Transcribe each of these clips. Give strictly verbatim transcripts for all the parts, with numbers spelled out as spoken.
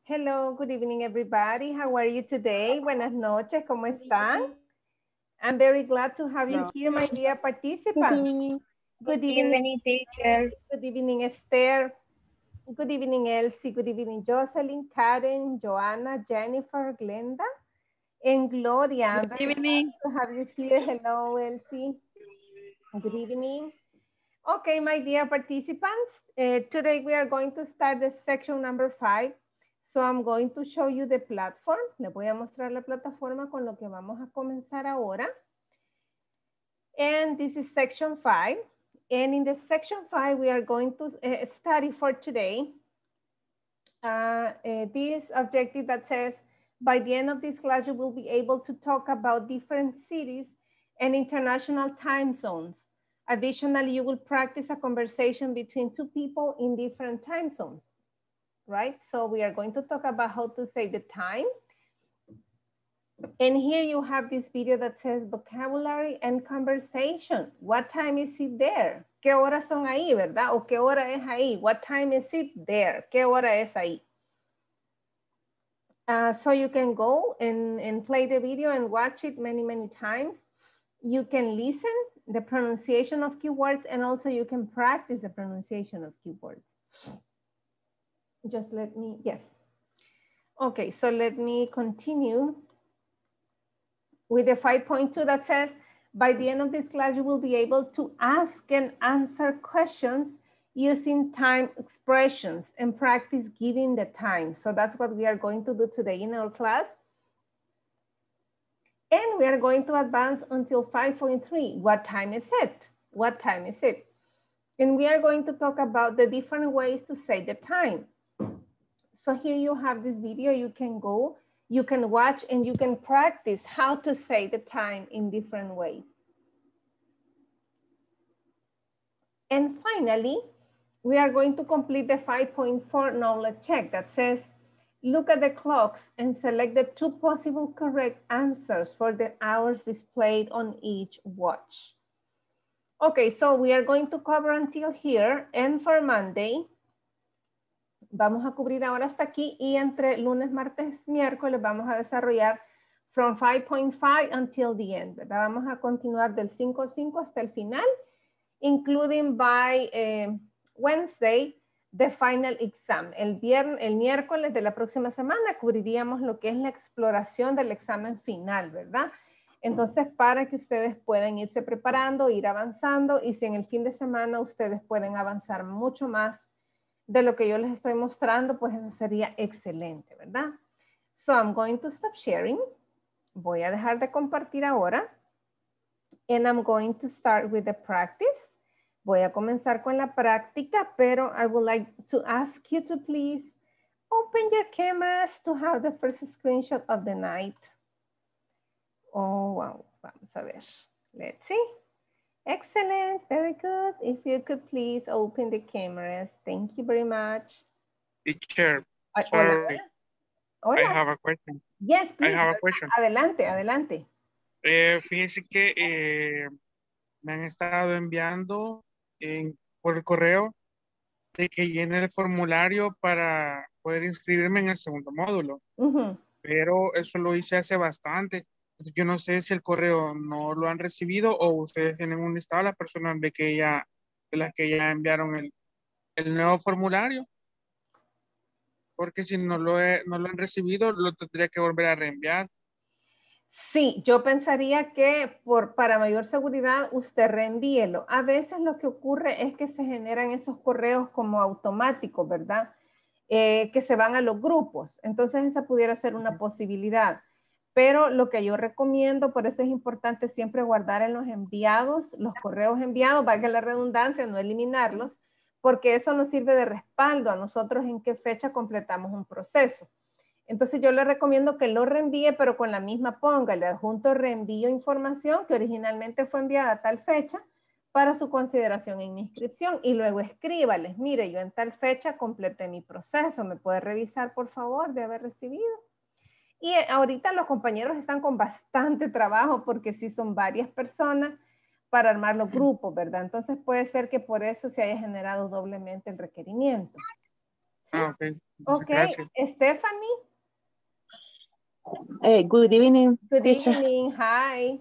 Hello, good evening, everybody. How are you today? Buenas noches, ¿cómo están? I'm very glad to have you here, my dear participants. Good evening. Good Good evening, evening, teacher. good evening, Esther. Good evening, Elsie. Good evening, Jocelyn, Karen, Joanna, Jennifer, Glenda, and Gloria. I'm Good very evening. glad to have you here. Hello, Elsie. Good evening. Okay, my dear participants, uh, today we are going to start the section number five. So I'm going to show you the platform. Les voy a mostrar la plataforma con lo que vamos a comenzar ahora. And this is section five. And in the section five, we are going to uh, study for today uh, uh, this objective that says, by the end of this class, you will be able to talk about different cities and international time zones. Additionally, you will practice a conversation between two people in different time zones, right? So we are going to talk about how to say the time. And here you have this video that says vocabulary and conversation. What time is it there? ¿Qué horas son ahí, verdad? ¿O qué hora es ahí? What time is it there? ¿Qué hora es ahí? Uh, so you can go and, and play the video and watch it many, many times. You can listen the pronunciation of keywords, and also you can practice the pronunciation of keywords. Just let me, yeah. Okay, so let me continue with the five point two that says, by the end of this class, you will be able to ask and answer questions using time expressions and practice giving the time. So that's what we are going to do today in our class. And we are going to advance until five point three. What time is it? What time is it? And we are going to talk about the different ways to say the time. So here you have this video. You can go, you can watch, and you can practice how to say the time in different ways. And finally, we are going to complete the five point four knowledge check that says, look at the clocks and select the two possible correct answers for the hours displayed on each watch. Okay, so we are going to cover until here, and for Monday, vamos a cubrir ahora hasta aquí, y entre lunes, martes, miércoles vamos a desarrollar from five point five until the end, ¿verdad? Vamos a continuar del cinco punto cinco hasta el final, including by eh, Wednesday, the final exam. El, viernes, el miércoles de la próxima semana cubriríamos lo que es la exploración del examen final, ¿verdad? Entonces, para que ustedes puedan irse preparando, ir avanzando, y si en el fin de semana ustedes pueden avanzar mucho más de lo que yo les estoy mostrando, pues eso sería excelente, ¿verdad? So I'm going to stop sharing. Voy a dejar de compartir ahora. And I'm going to start with the practice. Voy a comenzar con la práctica, pero I would like to ask you to please open your cameras to have the first screenshot of the night. Oh, wow. Vamos a ver. Let's see. Excellent. Very good. If you could please open the cameras. Thank you very much. Teacher, Ay, sorry. Hola. I Hola. have a question. Yes, please. I have a question. Adelante, adelante. Eh, fíjese que eh, me han estado enviando en, por el correo de que llene el formulario para poder inscribirme en el segundo módulo. Uh-huh. Pero eso lo hice hace bastante. Yo no sé si el correo no lo han recibido o ustedes tienen un listado de las personas de, que ya, de las que ya enviaron el, el nuevo formulario. Porque si no lo, he, no lo han recibido, lo tendría que volver a reenviar. Sí, yo pensaría que por, para mayor seguridad usted reenvíelo. A veces lo que ocurre es que se generan esos correos como automáticos, ¿verdad? Eh, que se van a los grupos. Entonces esa pudiera ser una posibilidad. Pero lo que yo recomiendo, por eso es importante siempre guardar en los enviados, los correos enviados, valga la redundancia, no eliminarlos, porque eso nos sirve de respaldo a nosotros en qué fecha completamos un proceso. Entonces yo le recomiendo que lo reenvíe, pero con la misma póngale adjunto reenvío información que originalmente fue enviada a tal fecha para su consideración en mi inscripción, y luego escríbales, mire, yo en tal fecha completé mi proceso, ¿me puede revisar por favor de haber recibido? Y ahorita los compañeros están con bastante trabajo porque sí son varias personas para armar los grupos, ¿verdad? Entonces puede ser que por eso se haya generado doblemente el requerimiento. ¿Sí? Ah, ok. Ok, Gracias. Stephanie. Eh, good evening, Good teacher. evening, hi.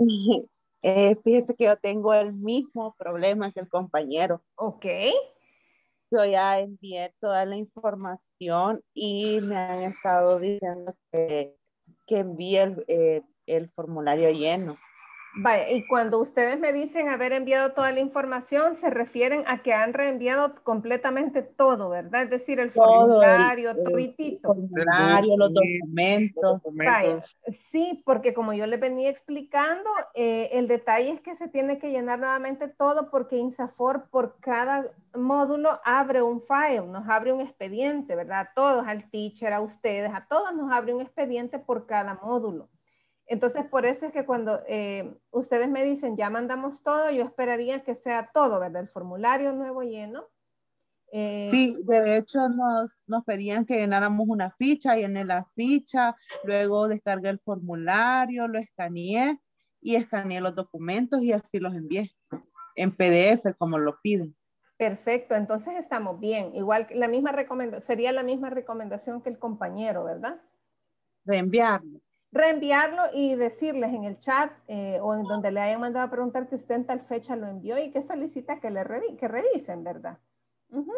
Eh, fíjese que yo tengo el mismo problema que el compañero. Ok. Yo ya envié toda la información y me han estado diciendo que, que envíe el, eh, el formulario lleno. Vaya, y cuando ustedes me dicen haber enviado toda la información, se refieren a que han reenviado completamente todo, ¿verdad? Es decir, el Todo el, formulario, el- el toditito. El book, formulario, los sí, los documentos. Vaya, documentos. sí, porque como yo les venía explicando, eh, el detalle es que se tiene que llenar nuevamente todo porque INSAFORP por cada módulo abre un file, nos abre un expediente, ¿verdad? A todos, al teacher, a ustedes, a todos nos abre un expediente por cada módulo. Entonces, por eso es que cuando eh, ustedes me dicen, ya mandamos todo, yo esperaría que sea todo, ¿verdad? El formulario nuevo lleno. Eh, Sí, de hecho nos, nos pedían que llenáramos una ficha, llené la ficha, luego descargué el formulario, lo escaneé y escaneé los documentos y así los envié en P D F como lo piden. Perfecto, entonces estamos bien. Igual la misma recomendación, sería la misma recomendación que el compañero, ¿verdad? Reenviarlo. Reenviarlo y decirles en el chat eh, o en donde le hayan mandado a preguntar que usted en tal fecha lo envió y que solicita que le revi que revisen, ¿verdad? Uh-huh.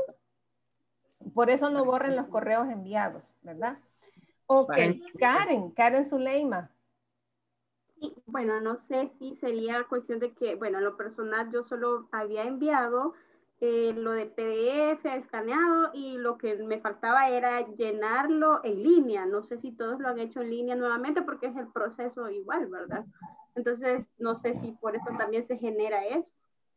Por eso no borren los correos enviados, ¿verdad? Ok, Karen, Karen Zuleima. Sí, bueno, no sé si sería cuestión de que, bueno, en lo personal yo solo había enviado eh, lo de P D F escaneado y lo que me faltaba era llenarlo en línea. No sé si todos lo han hecho en línea nuevamente porque es el proceso igual, ¿verdad? Entonces, no sé si por eso también se genera eso.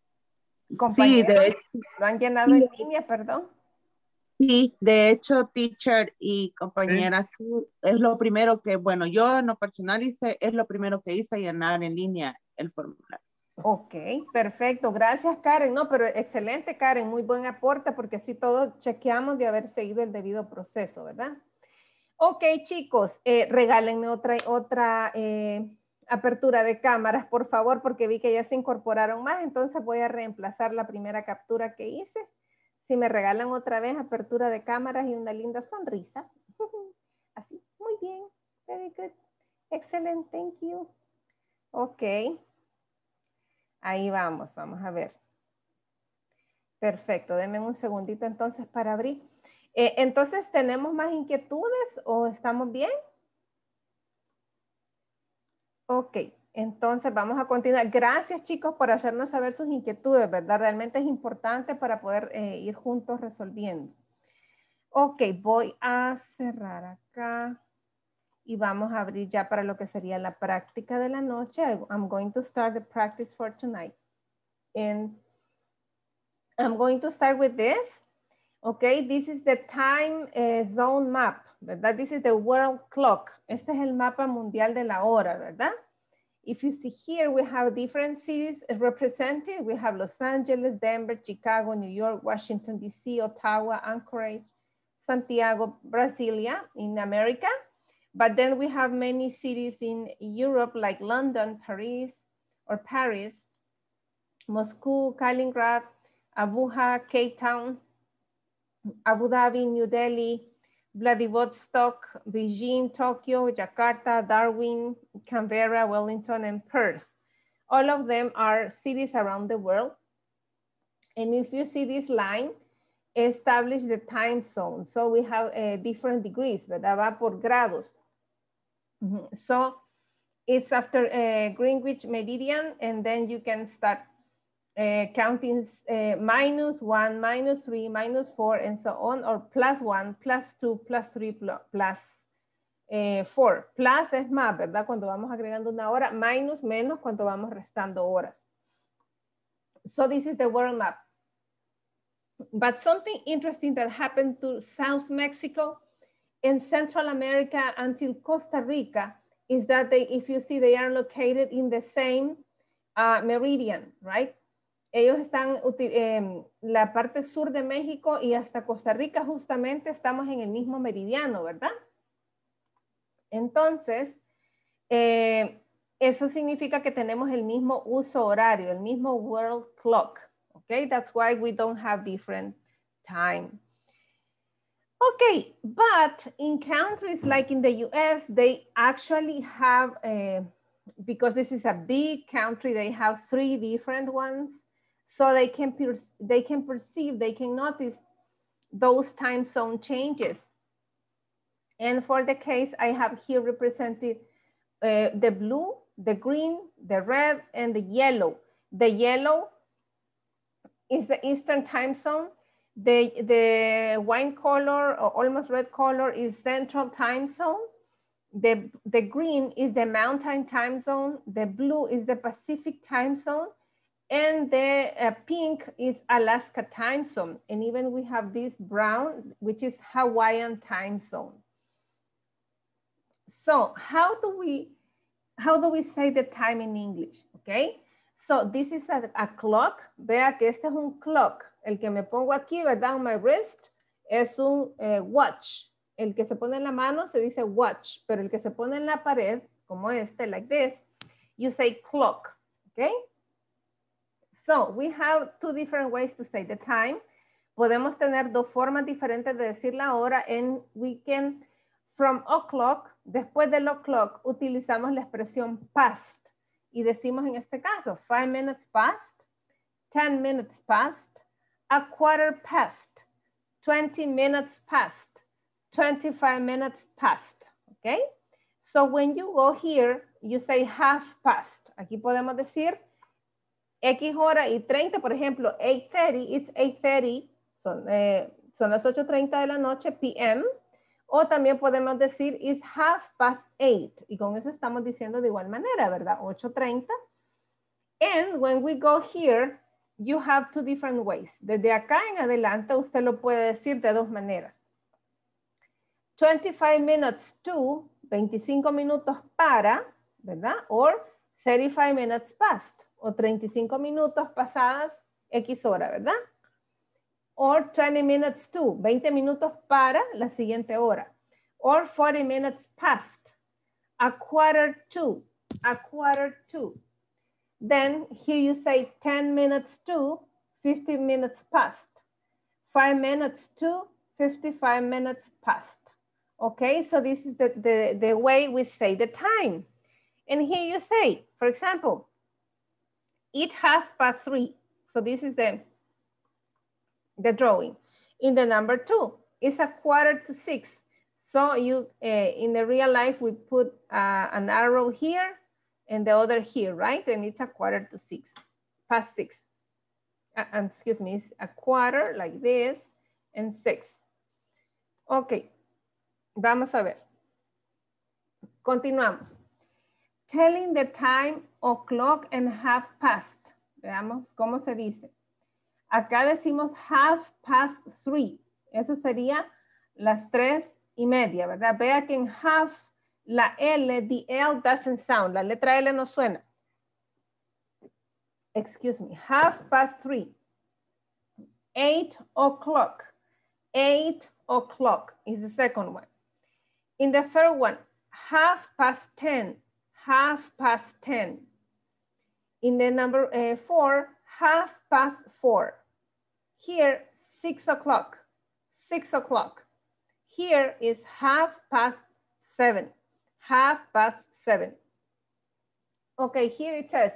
Sí, de hecho, ¿Lo han llenado en línea, perdón? sí, de hecho, teacher y compañeras, Sí. sí, es lo primero que, bueno, yo en lo personal hice, es lo primero que hice, llenar en línea el formulario. Ok, perfecto. Gracias, Karen. No, pero excelente, Karen. Muy buen aporte porque así todos chequeamos de haber seguido el debido proceso, ¿verdad? Ok, chicos, eh, regálenme otra, otra eh, apertura de cámaras, por favor, porque vi que ya se incorporaron más, entonces voy a reemplazar la primera captura que hice. Si me regalan otra vez apertura de cámaras y una linda sonrisa. Así, muy bien. Very good. Excellent, thank you. Ok. Ahí vamos, vamos a ver. Perfecto, denme un segundito entonces para abrir. Eh, entonces, ¿tenemos más inquietudes o estamos bien? Ok, entonces vamos a continuar. Gracias, chicos, por hacernos saber sus inquietudes, ¿verdad? Realmente es importante para poder eh, ir juntos resolviendo. Ok, voy a cerrar acá y vamos a abrir ya para lo que sería la práctica de la noche. I'm going to start the practice for tonight. And I'm going to start with this. Okay, this is the time uh, zone map, ¿verdad? This is the world clock. Este es el mapa mundial de la hora, ¿verdad? If you see here, we have different cities represented. We have Los Angeles, Denver, Chicago, New York, Washington, D C, Ottawa, Anchorage, Santiago, Brasilia in America. But then we have many cities in Europe like London, Paris, or Paris, Moscow, Kaliningrad, Abuja, Cape Town, Abu Dhabi, New Delhi, Vladivostok, Beijing, Tokyo, Jakarta, Darwin, Canberra, Wellington, and Perth. All of them are cities around the world. And if you see this line, establish the time zone. So we have uh, different degrees, ¿verdad? Va por grados. Mm-hmm. So it's after uh, Greenwich Meridian, and then you can start Uh, counting uh, minus one, minus three, minus four, and so on, or plus one, plus two, plus three, plus uh, four. Plus es más, ¿verdad? Cuando vamos agregando una hora, minus, menos, cuando vamos restando horas. So this is the world map. But something interesting that happened to South Mexico and Central America until Costa Rica is that they, if you see, they are located in the same uh, meridian, right? Ellos están, eh, la parte sur de México y hasta Costa Rica justamente estamos en el mismo meridiano, ¿verdad? Entonces, eh, eso significa que tenemos el mismo uso horario, el mismo world clock, ¿ok? That's why we don't have different time. Okay, but in countries like in the U S, they actually have, uh, because this is a big country, they have three different ones. So they can, they can perceive, they can notice those time zone changes. And for the case, I have here represented uh, the blue, the green, the red, and the yellow. The yellow is the Eastern time zone. The, the wine color or almost red color is Central time zone. The, the green is the Mountain time zone. The blue is the Pacific time zone. And the uh, pink is Alaska time zone. And even we have this brown, which is Hawaiian time zone. So how do we, how do we say the time in English? Okay. So this is a, a clock. Vea que este es un clock. El que me pongo aquí, ¿verdad? On my wrist es un eh, watch. El que se pone en la mano se dice watch, pero el que se pone en la pared, como este, like this, you say clock, okay? So we have two different ways to say the time. Podemos tener dos formas diferentes de decir la hora, and we can, from o'clock, después del o'clock, utilizamos la expresión past. Y decimos en este caso, five minutes past, ten minutes past, a quarter past, twenty minutes past, twenty-five minutes past, okay? So when you go here, you say half past. Aquí podemos decir X hora y treinta, por ejemplo, eight thirty, it's eight thirty, son, eh, son las ocho treinta de la noche, P M. O también podemos decir it's half past eight. Y con eso estamos diciendo de igual manera, ¿verdad? ocho treinta. And when we go here, you have two different ways. Desde acá en adelante, usted lo puede decir de dos maneras. twenty-five minutes to, veinticinco minutos para, ¿verdad? Or thirty-five minutes past, o treinta y cinco minutos pasadas X hora, ¿verdad? Or twenty minutes to, veinte minutos para la siguiente hora. Or forty minutes past, a quarter to, a quarter to. Then here you say ten minutes to, fifty minutes past. five minutes to, fifty-five minutes past. Okay, so this is the, the, the way we say the time. And here you say, for example, it's half past three. So this is the the drawing. In the number two, it's a quarter to six. So you, uh, in the real life, we put uh, an arrow here and the other here, right? And it's a quarter to six, past six. Uh, excuse me, it's a quarter like this and six. Okay, vamos a ver. Continuamos. Telling the time, o'clock and half past. Veamos cómo se dice. Acá decimos half past three. Eso sería las tres y media, ¿verdad? Vea que en half, la L, the L doesn't sound. La letra L no suena. Excuse me. Half past three. Eight o'clock. Eight o'clock is the second one. In the third one, half past ten. Half past ten. In the number uh, four, half past four. Here, six o'clock, six o'clock. Here is half past seven, half past seven. Okay, here it says,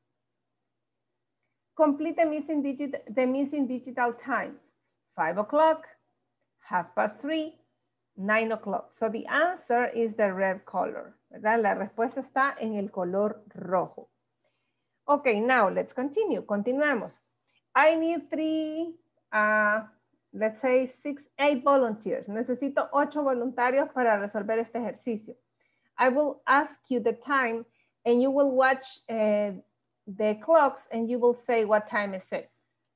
complete the missing digit, the missing digital times. Five o'clock, half past three, nine o'clock. So the answer is the red color, ¿verdad? La respuesta está en el color rojo. Okay, now let's continue. Continuamos. I need three, uh, let's say six, eight volunteers. Necesito ocho voluntarios para resolver este ejercicio. I will ask you the time and you will watch uh, the clocks and you will say what time is it.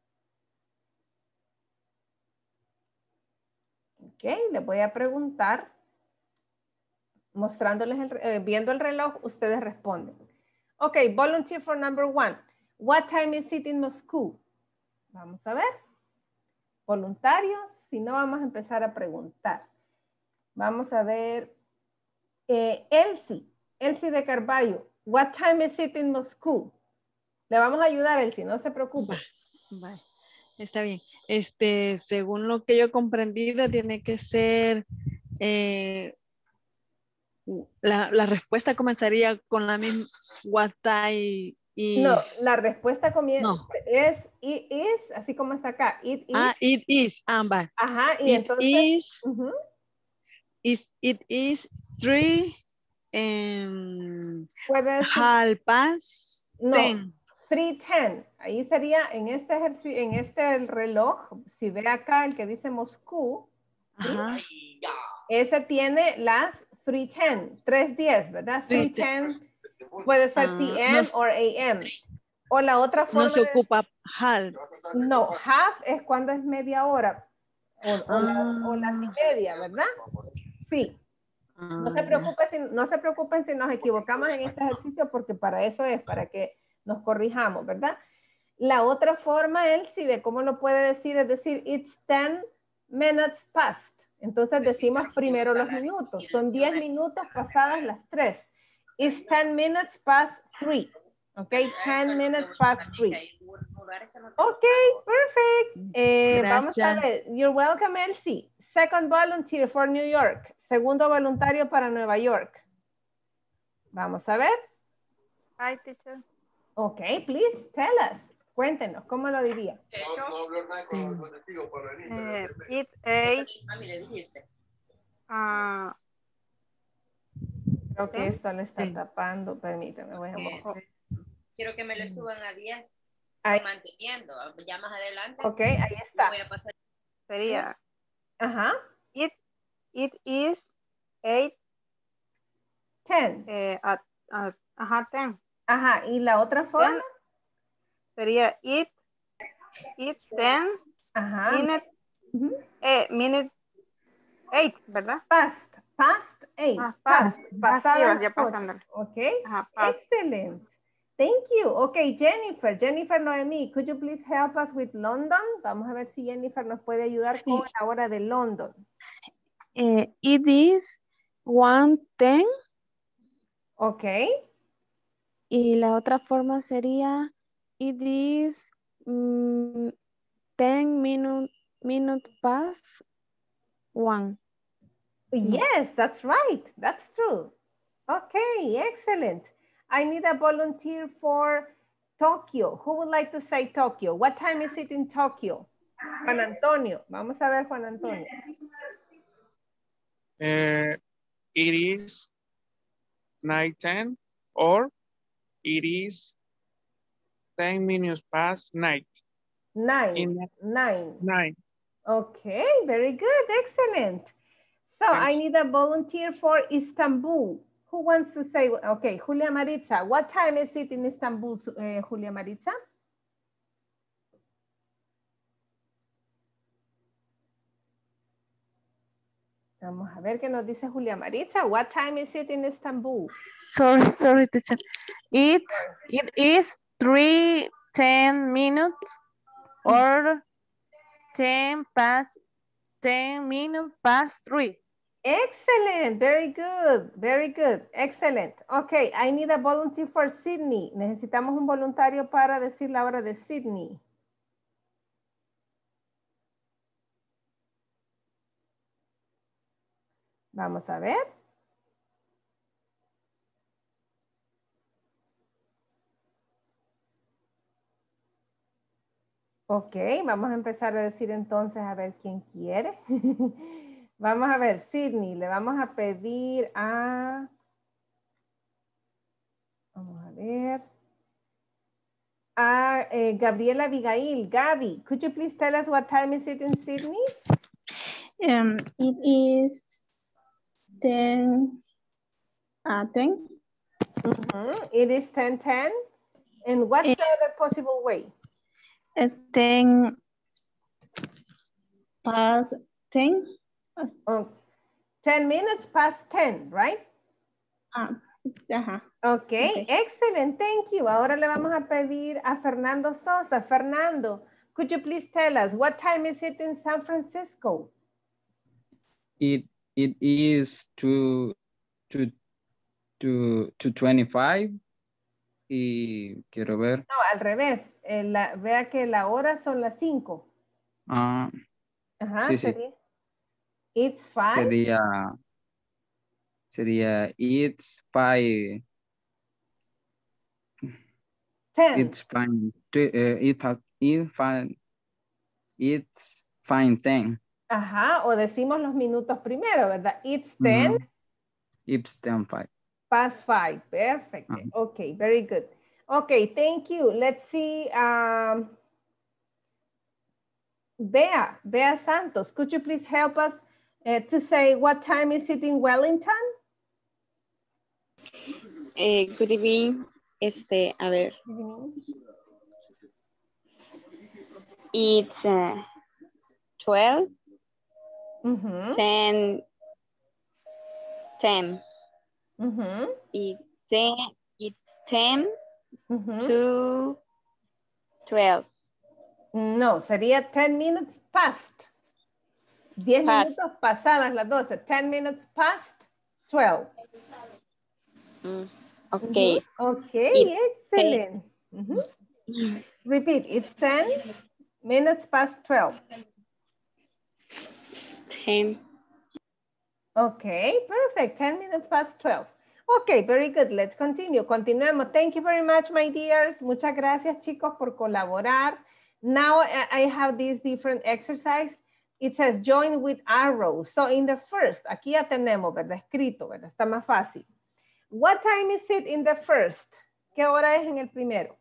Ok, les voy a preguntar, mostrándoles, el, eh, viendo el reloj, ustedes responden. Ok, volunteer for number one. What time is it in Moscow? Vamos a ver. Voluntarios, si no vamos a empezar a preguntar. Vamos a ver. Eh, Elsie, Elsie de Carballo. What time is it in Moscow? Le vamos a ayudar, Elsie, no se preocupe. Bye. Bye. Está bien. Este, según lo que yo he comprendido, tiene que ser eh, la, la respuesta comenzaría con la misma what I No, is. la respuesta comienza No. es it is, así como está acá. It is. Ah, it is. Ah, va. Ajá, y It entonces. is, Ujú. is, it is three um, Puede decir, half past no, ten. three ten. Ahí sería en este ejercicio, en este el reloj, si ve acá el que dice Moscú, ¿sí? Ajá. Ese tiene las three ten, tres diez, ¿verdad? three ten puede ser Ah, P M no, o A M. O la otra forma no se de- ocupa half. no, half es cuando es media hora o, o las, o las y Ah, media, ¿verdad? Sí. No ah, se, ya. preocupen si, no se preocupen si nos equivocamos en este ejercicio porque para eso es, para que nos corrijamos, ¿verdad? La otra forma, él sí, de cómo lo puede decir, es decir, it's ten minutes past. Entonces decimos primero los minutos. Son diez minutos pasadas las tres. It's ten minutes past three. Ok, ten minutes past three. Ok, perfect. Eh, vamos a Gracias. ver. You're welcome, Elsie. Second volunteer for New York. Segundo voluntario para Nueva York. Vamos a ver. Hi, teacher. Ok, please tell us. Cuéntenos, ¿cómo lo diría? Eh, it's a uh, Creo que ten. esto le está Sí. tapando. Permítame, voy a mover. Quiero que me le suban a diez, Ahí. manteniendo. Ya más adelante. Ok, ahí está. Voy a pasar. Sería Ajá. it it is eight ten. eh, at, at ajá ten. Ajá, ¿y la otra forma? Ten sería it it ten Ajá. minute Ujú. eh, minute eight, ¿verdad? Past, past eight. Ah, past, past. pasada Pasivas, las ya ocho. pasándole. Ok, Ajá, past. excellent. Thank you. Okay, Jennifer, Jennifer Noemi, could you please help us with London? Vamos a ver si Jennifer nos puede ayudar Sí. con la hora de London. Eh, it is one ten Ok, y la otra forma sería it is mm, ten minute, minute past one. yes, that's right. That's true. Okay, excellent. I need a volunteer for Tokyo. Who would like to say Tokyo? What time is it in Tokyo? Juan Antonio. Vamos a ver, Juan Antonio. Uh, it is nine ten or it is ten minutes past night. Nine. In Nine. nine. Okay, very good. Excellent. So I Thanks. need a volunteer for Istanbul. Who wants to say, okay, Julia Maritza. What time is it in Istanbul, uh, Julia Maritza? Vamos a ver qué nos dice Julia Maritza. What time is it in Istanbul? Sorry, sorry, teacher. It, it is three ten minutes or ten past ten minutes past three. Excellent, very good, very good, excellent. Okay, I need a volunteer for Sydney. Necesitamos un voluntario para decir la hora de Sydney. Vamos a ver. Ok, vamos a empezar a decir entonces a ver quién quiere. Vamos a ver, Sydney, le vamos a pedir a... Vamos a ver. A eh, Gabriela Abigail. Gaby, could you please tell us what time is it in Sydney? Um, it is ten, uh, ten. Mm-hmm. It is ten ten. And what's Eh, the other possible way? uh, ten past ten. Oh, ten minutes past ten, right? Ah, ajá. Okay, Okay. excellent, thank you. Ahora le vamos a pedir a Fernando Sosa. Fernando, could you please tell us what time is it in San Francisco? It it is two two two two twenty five. Y quiero ver. No, al revés. eh, la, vea que la hora son las cinco. Ah, Ajá, sí, sí. sería. It's five. Sería, sería, it's five. Ten. It's fine. Tw- uh, it, pa- it fine. It's fine ten. Ajá, o decimos los minutos primero, ¿verdad? It's ten Mhm. It's ten five. past five. Perfect. Uh-huh. Okay, very good. Okay, thank you. Let's see. Um, Bea, Bea Santos, could you please help us uh, to say what time is it in Wellington? Eh, good evening. Este, a ver. It's uh, twelve, Mm-hmm. ten, ten. Mm-hmm. It, ten it's ten Mm-hmm. to twelve. No, sería ten minutes past. diez Past. minutos pasadas las doce. ten minutes past twelve. Mm, okay. Mm-hmm. Okay, It's excellent. Mm-hmm. Repeat, it's ten minutes past twelve. ten. Okay, perfect. ten minutes past twelve. Okay, very good. Let's continue. Continuemos. Thank you very much, my dears. Muchas gracias, chicos, por colaborar. Now I have this different exercise. It says join with arrows. So in the first, aquí ya tenemos, ¿verdad? Escrito, ¿verdad? Está más fácil. What time is it in the first? ¿Qué hora es en el primero?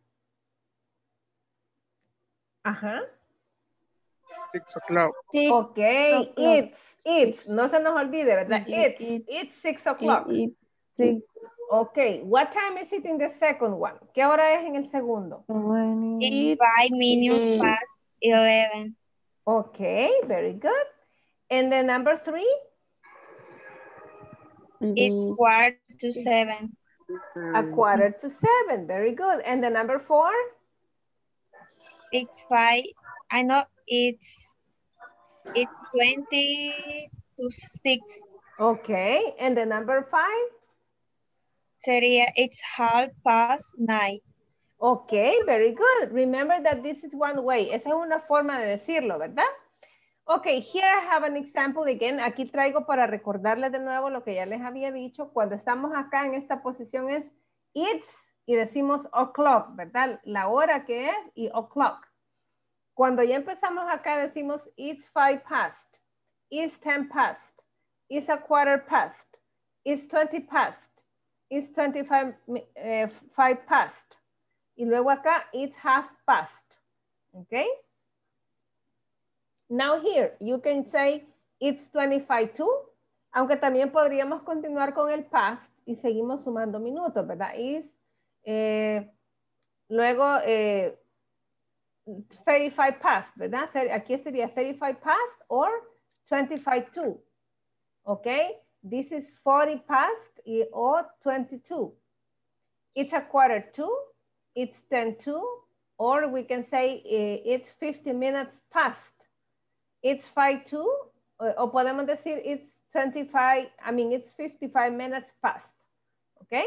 Ajá. Six o'clock. Ok, it's, it's, no se nos olvide, ¿verdad? It's, It- it's six o'clock. It- it- six. Ok, what time is it in the second one? ¿Qué hora es en el segundo? It- five minutes it- past eleven. Ok, very good. And the number three? It's it- quarter to seven. A quarter to seven, very good. And the number four? It's five. I know it's it's twenty to six. Okay, and the number five? Sería it's half past nine. Okay, very good. Remember that this is one way. Esa es una forma de decirlo, ¿verdad? Okay, here I have an example again. Aquí traigo para recordarles de nuevo lo que ya les había dicho. Cuando estamos acá en esta posición es it's y decimos o'clock, ¿verdad? La hora que es y o'clock. Cuando ya empezamos acá decimos it's five past, it's ten past, it's a quarter past, it's twenty past, it's twenty-five uh, five past. Y luego acá it's half past. Okay? Now here, you can say it's twenty-five to, aunque también podríamos continuar con el past y seguimos sumando minutos, ¿verdad? Is, eh, luego, eh, thirty-five past, ¿verdad? Aquí sería thirty-five past or twenty-five to. Okay? This is forty past or twenty-two. It's a quarter to, it's ten to, or we can say uh, it's fifty minutes past. It's five to, o podemos decir it's twenty-five, I mean, it's fifty-five minutes past. Okay?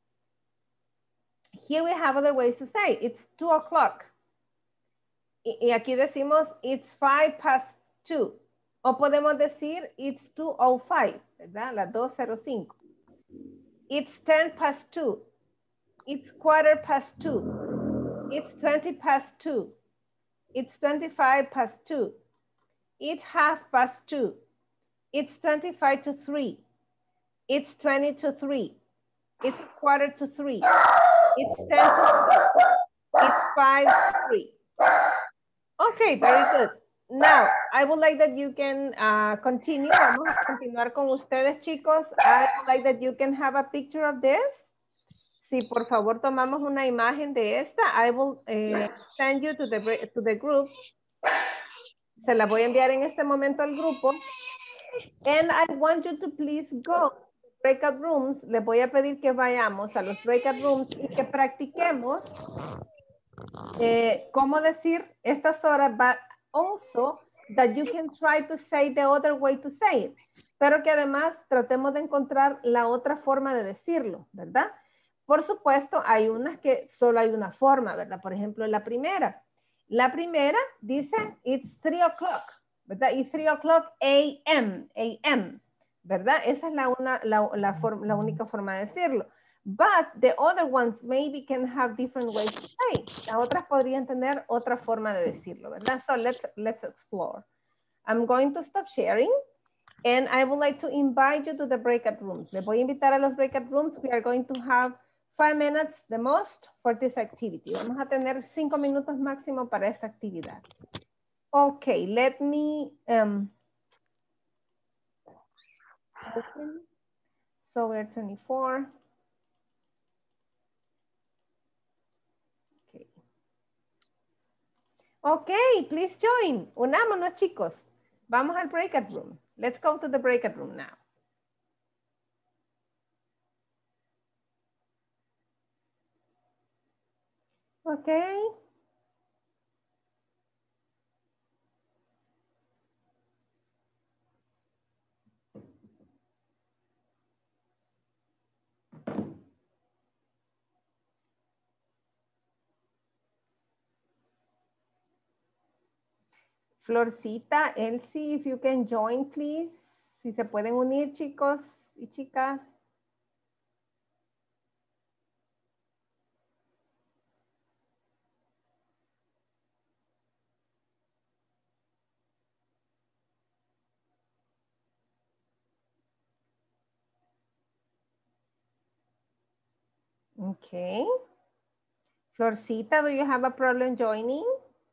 Here we have other ways to say it's two o'clock. Y aquí decimos it's five past two. O podemos decir it's two oh five, ¿verdad? Las dos cero cinco. It's ten past two. It's quarter past two. It's twenty past two. It's twenty-five past two. It's half past two. It's twenty-five to three. It's twenty to three. It's quarter to three. It's ten to three. It's five to three. Okay, very good. Now, I would like that you can uh, continue. Vamos a continuar con ustedes, chicos. I would like that you can have a picture of this. Si por favor tomamos una imagen de esta, I will uh, send you to the, to the group. Se la voy a enviar en este momento al grupo. And I want you to please go to breakout rooms. Les voy a pedir que vayamos a los breakout rooms y que practiquemos eh, cómo decir estas horas, but also that you can try to say the other way to say it. Pero que además tratemos de encontrar la otra forma de decirlo, ¿verdad? Por supuesto, hay unas que solo hay una forma, ¿verdad? Por ejemplo, la primera. La primera dice, it's three o'clock, ¿verdad? It's three o'clock a m, a m, ¿verdad? Esa es la, una, la, la, forma, la única forma de decirlo. But the other ones maybe can have different ways to say. Las otras podrían tener otra forma de decirlo, ¿verdad? So let's, let's explore. I'm going to stop sharing. And I would like to invite you to the breakout rooms. Les voy a invitar a los breakout rooms. We are going to have five minutes the most for this activity. Vamos a tener cinco minutos máximo para esta actividad. Okay, let me um, open. So we're twenty-four. Okay. Okay, please join. Unámonos, chicos. Vamos al breakout room. Let's go to the breakout room now. Okay. Florcita, Elsie, if you can join, please. Si se pueden unir, chicos y chicas. Okay. Florcita, do you have a problem joining?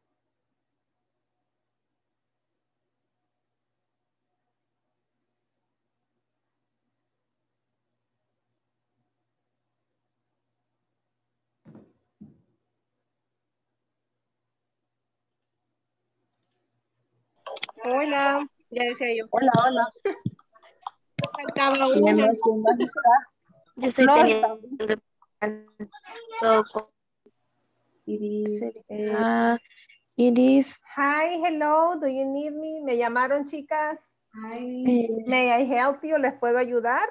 Hola, ya decía yo. Hola, hola. Faltaba ¿Quién una. no- quién no está? Yo estoy No, teniendo está- todo con- It is, uh, it is, Hi, hello, do you need me? ¿Me llamaron, chicas? eh, May I help you? ¿Les puedo ayudar?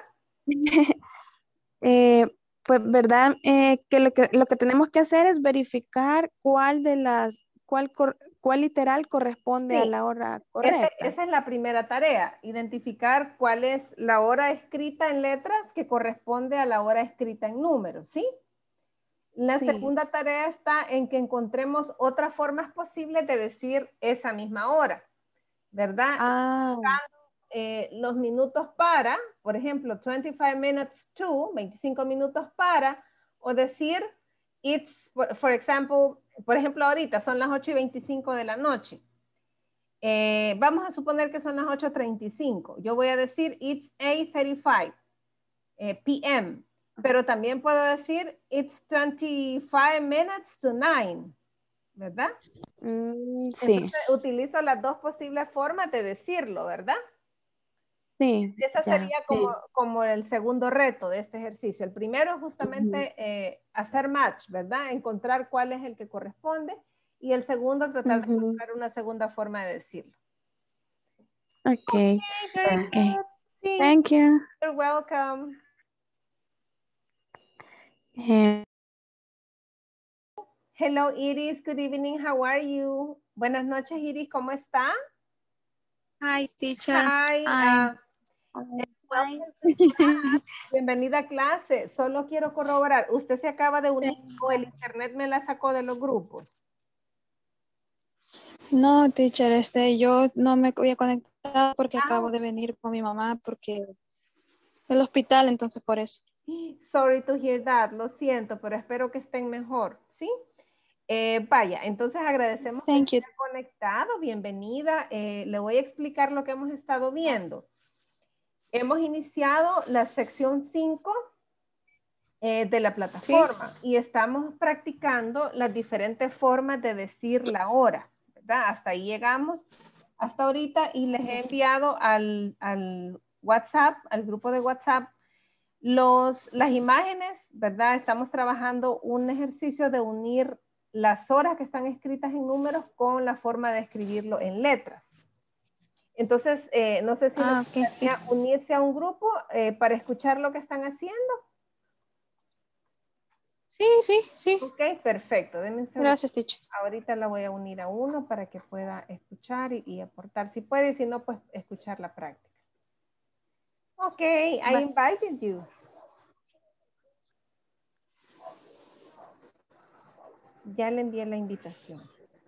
eh, pues, ¿verdad? Eh, que lo que lo que tenemos que hacer es verificar cuál de las, cuál, cor- cuál literal corresponde a Sí. la hora Ese- correcta. esa es la primera tarea, identificar cuál es la hora escrita en letras que corresponde a la hora escrita en números, ¿sí? La Sí. segunda tarea está en que encontremos otras formas posibles de decir esa misma hora, ¿verdad? Ah, Eh, los minutos para, por ejemplo, twenty-five minutes to, veinticinco minutos para, o decir, it's, for, for example, por ejemplo, ahorita son las ocho y veinticinco de la noche. Eh, vamos a suponer que son las ocho treinta y cinco. Yo voy a decir, it's eight thirty-five eh, p m, pero también puedo decir, it's twenty-five minutes to nine, ¿verdad? mm, sí, Entonces, utilizo las dos posibles formas de decirlo, ¿verdad? sí, Ese ya. sería como, como el segundo reto de este ejercicio. El primero es justamente eh, hacer match, ¿verdad? Encontrar cuál es el que corresponde. Y el segundo, tratar de Ujú. encontrar una segunda forma de decirlo. Okay, Very okay. good. Sí, Thank you. you're welcome. Eh, Hello, Iris. Good evening. How are you? Buenas noches, Iris. ¿Cómo está? Hi, teacher. Hi. I'm uh, welcome to class. Bienvenida a clase. Solo quiero corroborar. ¿Usted se acaba de unir o el internet me la sacó de los grupos? No, teacher, este, yo no me había conectado porque Ah. acabo de venir con mi mamá porque del hospital, entonces por eso. Sorry to hear that. Lo siento, pero espero que estén mejor. ¿Sí? Eh, vaya, entonces agradecemos Thank que you. esté conectado. Bienvenida. Eh, le voy a explicar lo que hemos estado viendo. Hemos iniciado la sección cinco eh, de la plataforma y estamos practicando las diferentes formas de decir la hora, ¿verdad? Hasta ahí llegamos, hasta ahorita, y les he enviado al, al WhatsApp, al grupo de WhatsApp, los, las imágenes, ¿verdad? Estamos trabajando un ejercicio de unir las horas que están escritas en números con la forma de escribirlo en letras. Entonces, eh, no sé si Ah, les okay. gustaría unirse a un grupo eh, para escuchar lo que están haciendo. Sí, sí, sí. Ok, perfecto. Denme un segundo. Gracias, teacher. Ahorita la voy a unir a uno para que pueda escuchar y, y aportar. Si puede, si no, pues escuchar la práctica. Ok, I Bye. invited you. Ya le envié la invitación.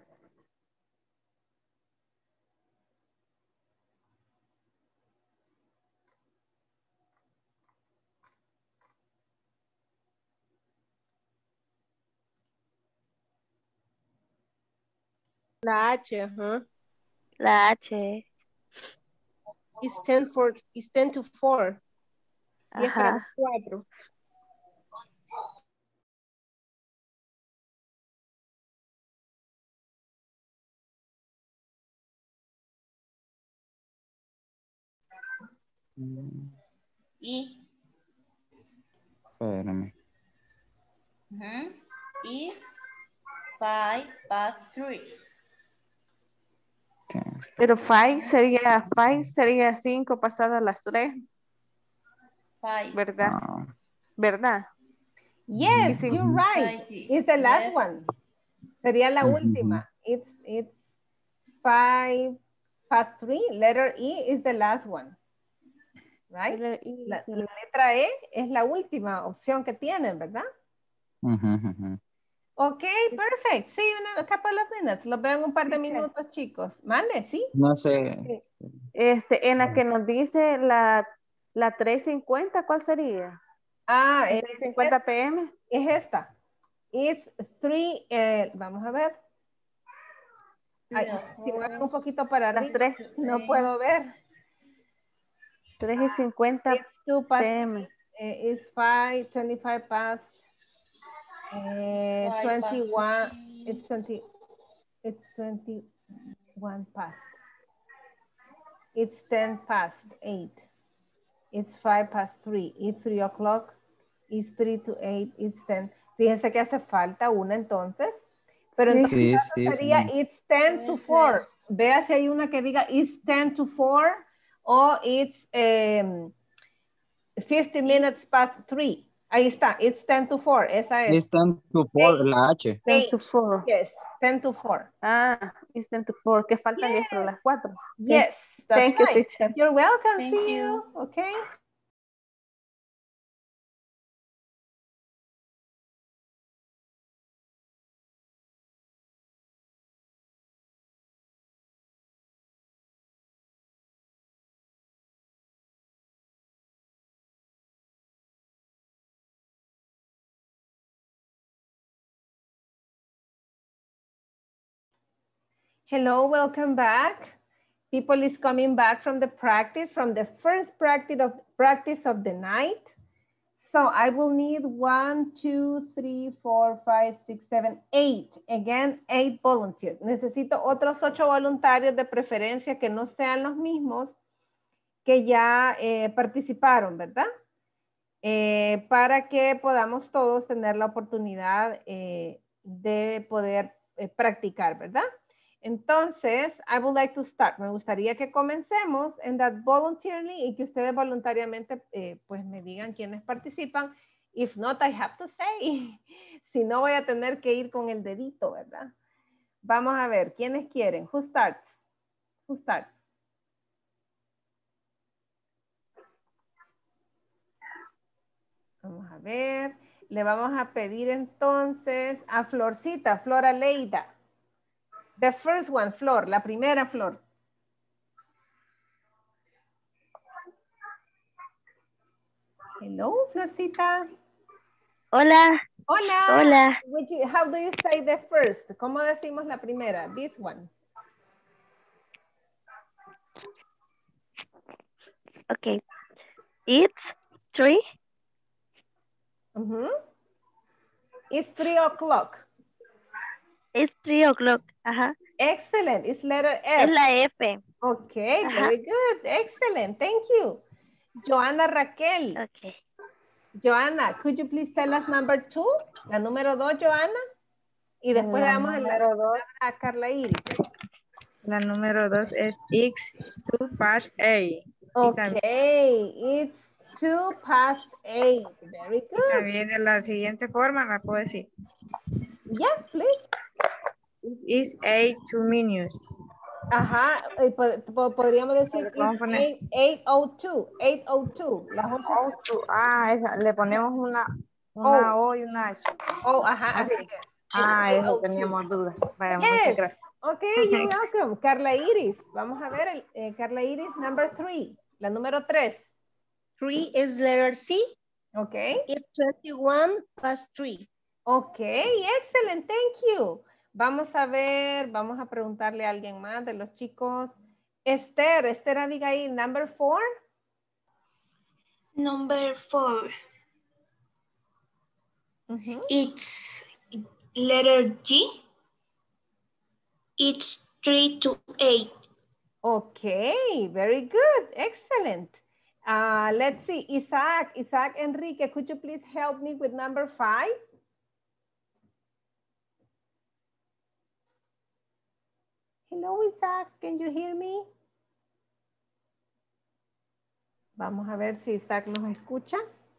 La H, ajá. La H. It's ten for, it's ten to four. diez para las Ajá. cuatro. Mm, Y, Espérame. ujú, y five past three. Sí. Pero five sería, five sería cinco pasadas las tres, Five. ¿verdad? Ah, ¿Verdad? Y Yes, si, you're right. It's the last Yes. one. Sería la ujú, última. It's, it's five past three. Letter E is the last one. Right? letter E La, is the la last. letra E es la última opción que tienen, ¿verdad? ujú, ujú. Ok, perfect. See you in a couple of minutes. Los veo en un par de Teacher, minutos, chicos. Mande, ¿sí? No sé. eh, este, en la que nos dice la, la tres cincuenta, ¿cuál sería? Ah, ¿La es, tres cincuenta p m? es esta. It's three, eh, vamos a ver. Ay, Three si mueven un o'clock. poquito para Las arriba, tres, no puedo ver. tres y cincuenta It's two past p m. eh, it's five, twenty-five past, eh, Five past twenty-one, three. it's twenty, it's twenty-one past. It's ten past eight. It's five past three. It's three o'clock. It's three to eight. It's ten. Fíjense que hace falta una entonces. Pero Sí. entonces Sí, eso sí, sería sí. it's ten to Puede four. ser. Vea si hay una que diga it's ten to four o it's um, fifty minutes past three. Ahí está, it's ten to four. Esa es. Es tanto por la H. ten to four. Yes, ten to four. Ah, it's ten to four. Que faltan diez para las cuatro. Yes, that's Thank you, right. teacher. You're welcome. Thank See you. you. Okay. Hello, welcome back. People is coming back from the practice, from the first practice of practice of the night. So I will need one, two, three, four, five, six, seven, eight. Again, eight volunteers. Necesito otros ocho voluntarios de preferencia que no sean los mismos que ya eh, participaron, ¿verdad? Eh, para que podamos todos tener la oportunidad eh, de poder eh, practicar, ¿verdad? Entonces, I would like to start. Me gustaría que comencemos en that voluntarily y que ustedes voluntariamente eh, pues me digan quiénes participan. If not, I have to say. Si no, voy a tener que ir con el dedito, ¿verdad? Vamos a ver, ¿quiénes quieren? Who starts? Who starts? Vamos a ver. Le vamos a pedir entonces a Florcita, Flora Leida. The first one, Flor, la primera Flor. Hello, Florcita. Hola. Hola. Hola. Which, how do you say the first? ¿Cómo decimos la primera? This one. Okay. It's three. Uh-huh. It's three o'clock. It's three o'clock. Ajá. Excellent. It's letter F. Es la F. Okay, Ajá. very good. Excellent. Thank you. Joana Raquel. Okay. Joana, could you please tell us number two? La número dos, Joana. Y después La le damos el número dos. a Carla Iris. La número dos es X two past A. Okay, it's two past eight. Very good. También de la siguiente forma la puedo decir. Yeah, please. It's eight two minutes. Ajá, eh, pod- pod- podríamos decir Vamos a it's poner- eight, eight oh two, eight oh two. Las ocho. Oh, two. Ah, esa, le ponemos una, una O y una H. Oh, ajá, Así. así es. Ah, It's eso eight oh two. teníamos dudas. Vaya, muchas Yes. gracias. Okay, you're welcome. Carla Iris. Vamos a ver, el, eh, Carla Iris, number three. La número tres. Three is letter C. Okay. It's twenty-one past three. Okay, excellent, thank you. Vamos a ver, vamos a preguntarle a alguien más de los chicos. Esther, Esther Abigail, number four. Number four. Mhm. It's letter G. It's three to eight. Okay, very good, excellent. Uh, let's see, Isaac, Isaac Enrique, could you please help me with number five? Hello, Isaac, can you hear me? Vamos a ver si Isaac nos escucha.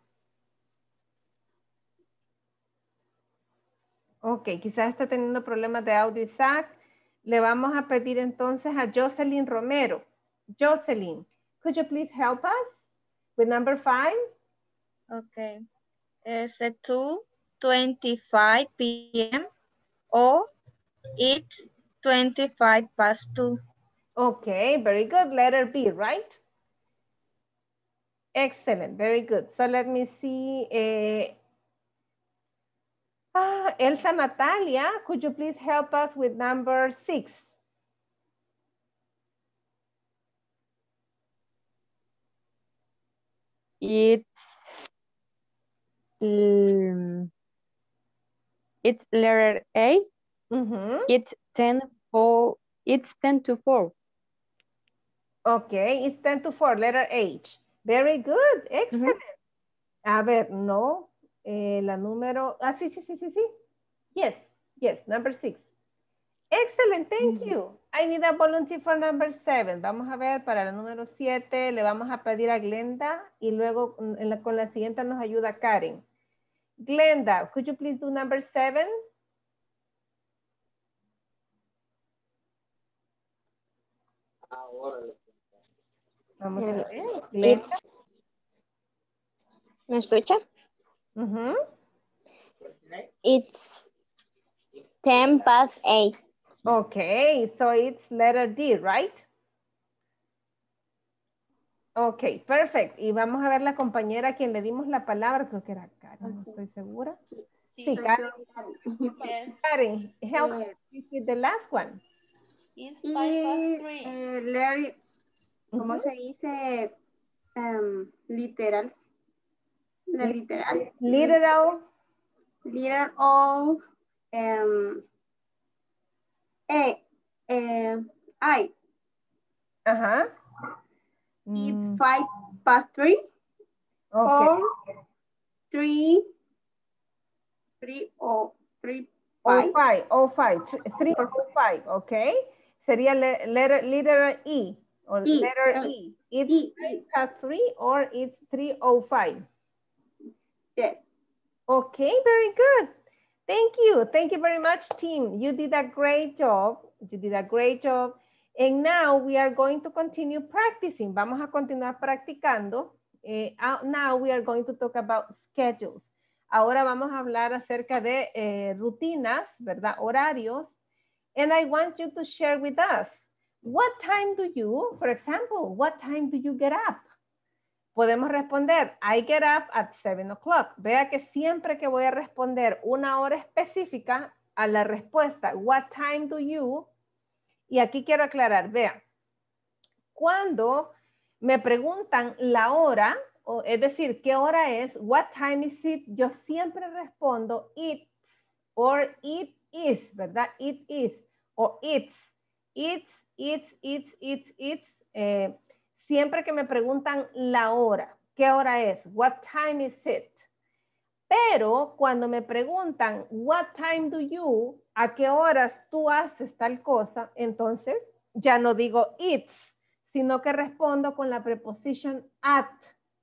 Ok, quizás está teniendo problemas de audio Isaac. Le vamos a pedir entonces a Jocelyn Romero. Jocelyn, could you please help us with number five? Okay. It's two twenty-five p m or it's twenty-five past two. Okay, very good. Letter B, right? Excellent, very good. So let me see. Uh, ah, Elsa Natalia, could you please help us with number six? It's um, it's letter A. Mm-hmm. It's ten four. It's ten to four. Okay, it's ten to four, letter H. Very good, excellent. Mm-hmm. A ver, no, eh, la número, ah, sí, sí, sí, sí, sí. Yes, yes, number six. Excellent, thank mm-hmm. you. I need a volunteer for number seven. Vamos a ver, para la número siete le vamos a pedir a Glenda y luego en la, con la siguiente nos ayuda Karen. Glenda, could you please do number seven? Vamos a ver. Glenda. ¿Me escucha? Uh-huh. It's ten past eight. Okay, so it's letter D, right? Okay, perfect. Y vamos a ver la compañera a quien le dimos la palabra, creo que era Karen, no estoy segura. Sí, sí Karen. Yes. Karen, help me with the last one. It's five past three. Eh, Larry, ¿cómo Uh-huh. se dice? Um, literal. La literal. Literal. Literal of um, A, eh, I. Ajá. It's Mm. five past three. Okay. Or three, three or three, Oh, five. five, oh, five, th- three or oh, five, okay. Sería le letter, letter E, or E, letter eh, E. It's E, five past three or it's three oh five. Yes. Okay, very good. Thank you. Thank you very much, team. You did a great job. You did a great job. And now we are going to continue practicing. Vamos a continuar practicando. Eh, uh, now we are going to talk about schedules. Ahora vamos a hablar acerca de eh, rutinas, ¿verdad? Horarios. And I want you to share with us, what time do you, for example, what time do you get up? Podemos responder, I get up at seven o'clock. Vea que siempre que voy a responder una hora específica a la respuesta, what time do you? Y aquí quiero aclarar, vea, cuando me preguntan la hora, o, es decir, ¿qué hora es? What time is it? Yo siempre respondo it's or it is, ¿verdad? It is o it's. It's, it's, it's, it's, it's. Eh, siempre que me preguntan la hora, ¿qué hora es? What time is it? Pero cuando me preguntan, what time do you? ¿A qué horas tú haces tal cosa? Entonces ya no digo it's, sino que respondo con la preposición at.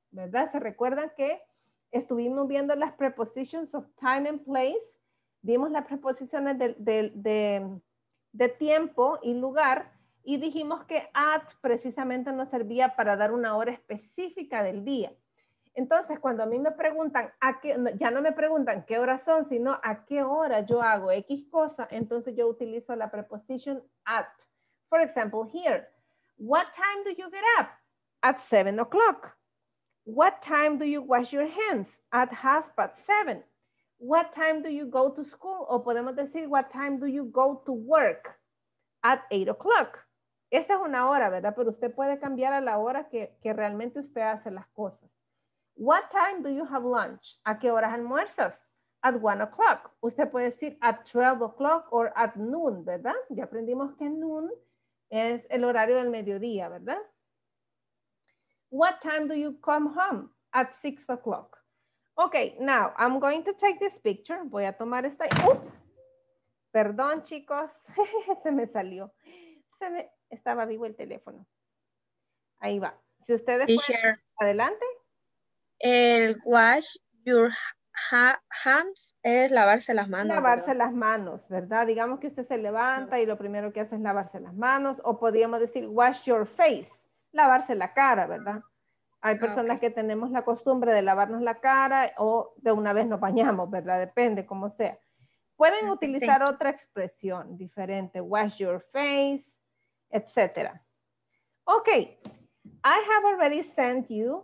¿verdad? ¿Se recuerdan que estuvimos viendo las prepositions of time and place? Vimos las preposiciones de, de, de, de tiempo y lugar y dijimos que at precisamente nos servía para dar una hora específica del día. Entonces, cuando a mí me preguntan, a qué, ya no me preguntan qué horas son, sino a qué hora yo hago X cosa, entonces yo utilizo la preposition at. For example, here, what time do you get up? At seven o'clock. What time do you wash your hands? At half past seven. What time do you go to school? O podemos decir, what time do you go to work? At eight o'clock. Esta es una hora, ¿verdad? Pero usted puede cambiar a la hora que, que realmente usted hace las cosas. What time do you have lunch? ¿A qué horas almuerzas? At one o'clock. Usted puede decir at twelve o'clock or at noon, ¿verdad? Ya aprendimos que noon es el horario del mediodía, ¿verdad? What time do you come home? At six o'clock. Okay, now I'm going to take this picture. Voy a tomar esta. Oops. Perdón, chicos. Se me salió. Se me... Estaba vivo el teléfono. Ahí va. Si ustedes pueden... Adelante. El wash your ha hands es lavarse las manos. Lavarse ¿verdad? las manos, ¿verdad? Digamos que usted se levanta y lo primero que hace es lavarse las manos, o podríamos decir wash your face, lavarse la cara, ¿verdad? Hay personas Okay. que tenemos la costumbre de lavarnos la cara o de una vez nos bañamos, ¿verdad? Depende, como sea. Pueden Okay, utilizar otra expresión diferente, wash your face, etcétera. Ok, I have already sent you.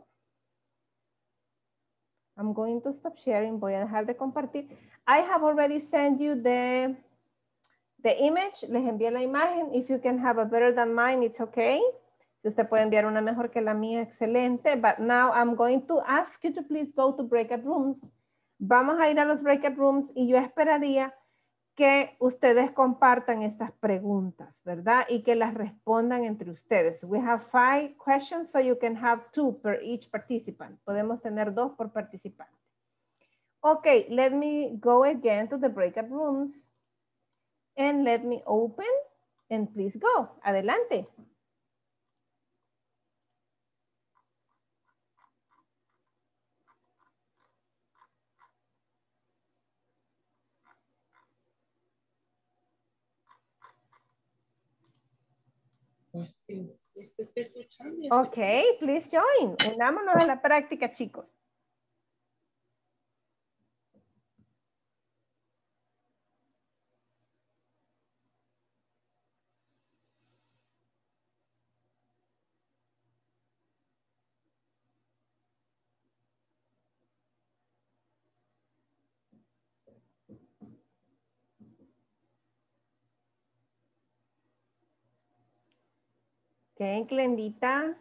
I'm going to stop sharing. Voy a dejar de compartir. I have already sent you the, the image. Les envié la imagen. If you can have a better than mine, it's okay. Si usted puede enviar una mejor que la mía, excelente. But now I'm going to ask you to please go to breakout rooms. Vamos a ir a los breakout rooms y yo esperaría que ustedes compartan estas preguntas, ¿verdad? Y que las respondan entre ustedes. We have five questions, so you can have two per each participant. Podemos tener dos por participante. Okay, let me go again to the breakout rooms. And let me open and please go. Adelante. Pues sí, estoy escuchando. Ok, please join. Unámonos a la práctica, chicos. Ok, Glendita.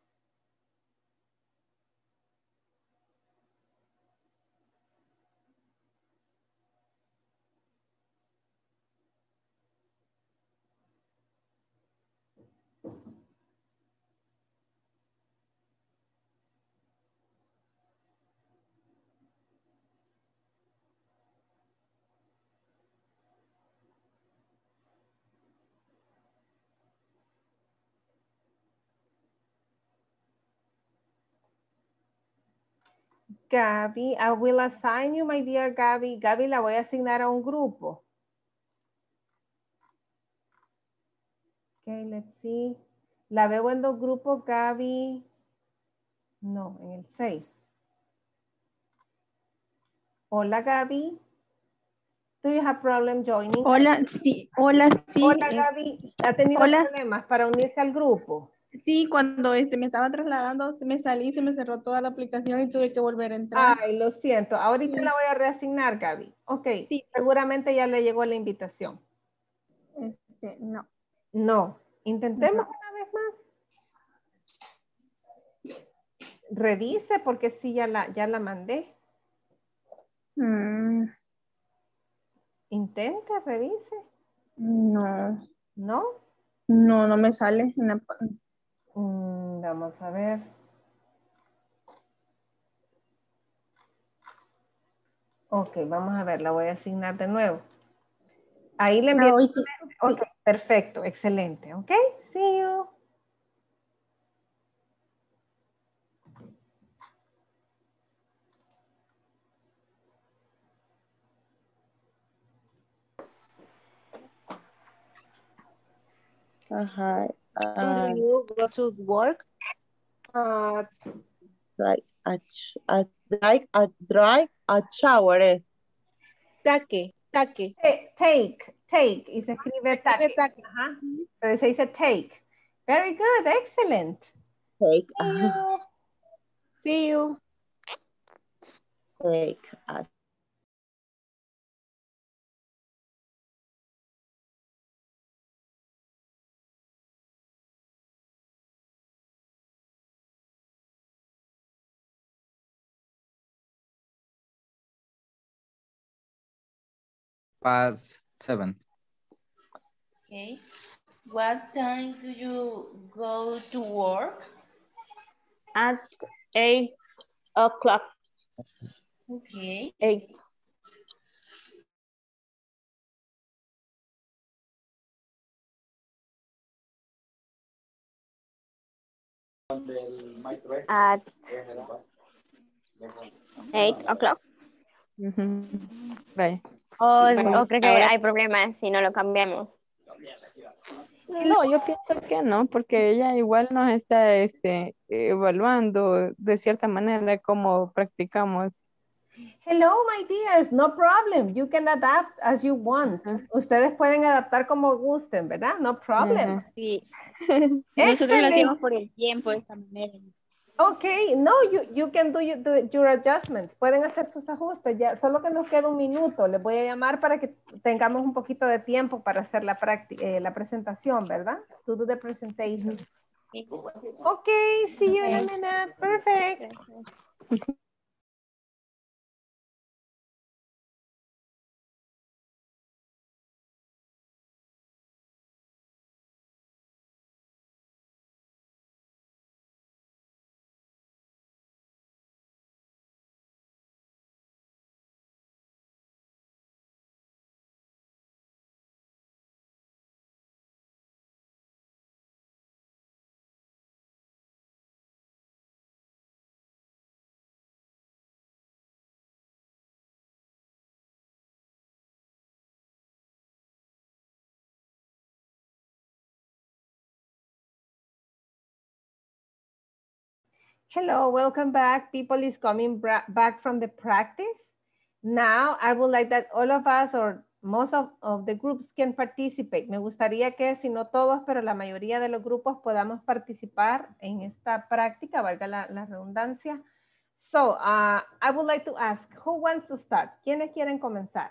Gaby, I will assign you, my dear Gaby. Gaby, la voy a asignar a un grupo. Okay, let's see. La veo en dos grupos, Gaby. No, en el seis. Hola, Gaby. Do you have problem joining? Hola, sí, hola, sí. Hola, eh, Gaby. ¿Ha tenido hola. problemas para unirse al grupo? Sí, cuando este, me estaba trasladando, se me salí, se me cerró toda la aplicación y tuve que volver a entrar. Ay, lo siento. Ahorita Sí. la voy a reasignar, Gaby. Ok, Sí. seguramente ya le llegó la invitación. Este, no. No. Intentemos No. una vez más. Revise porque sí, ya la, ya la mandé. Mm, Intente, revise. no. ¿No? No, no me sale. en la- Mm, vamos a ver. Ok, vamos a ver, la voy a asignar de nuevo. Ahí le envié. Ah, hoy sí, Ok, sí. perfecto, excelente. Ok, see you. Ajá. Do you go to work? Uh, Right. A, a, like a dry, a shower. Eh. take, take. Ta- Take, take, y se escribe take. Ajá. Pero se dice take. Very good, excellent. Take. See you. See you. Take a Past seven. Okay. What time do you go to work? At eight o'clock. Okay. Eight. At eight o'clock. Vaya. O, Bueno, o creo que ahora hay problemas si no lo cambiamos. No, yo pienso que no, porque ella igual nos está este, evaluando de cierta manera cómo practicamos. Hello, my dears, no problem. You can adapt as you want. Ustedes pueden adaptar como gusten, ¿verdad? No problem. Sí. Nosotros lo Excellent. hacíamos por el tiempo de esta manera. Okay, no, you, you can do your, do your adjustments. Pueden hacer sus ajustes ya. Solo que nos queda un minuto. Les voy a llamar para que tengamos un poquito de tiempo para hacer la, eh, la presentación, ¿verdad? To do the presentation. Okay, see you in a minute. Perfect. Hello, welcome back. People is coming back from the practice. Now, I would like that all of us or most of, of the groups can participate. Me gustaría que, si no todos, pero la mayoría de los grupos podamos participar en esta práctica, valga la, la redundancia. So, uh, I would like to ask, who wants to start? ¿Quiénes quieren comenzar?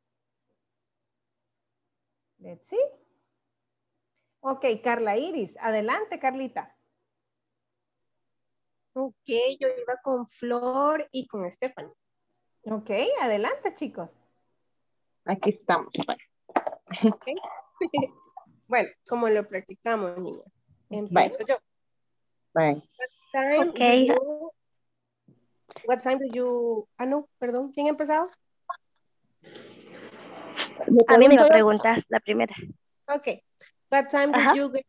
Let's see. Ok, Carla Iris. Adelante, Carlita. Ok, yo iba con Flor y con Stephanie. Ok, adelante, chicos. Aquí estamos. Okay. Bueno, como lo practicamos, niña. Empiezo Bye. yo. Bye. What time Okay. do you, what time do you, ah, no, perdón, ¿quién empezaba? A mí me iba a preguntar la primera. Ok. What time did Ajá. you get?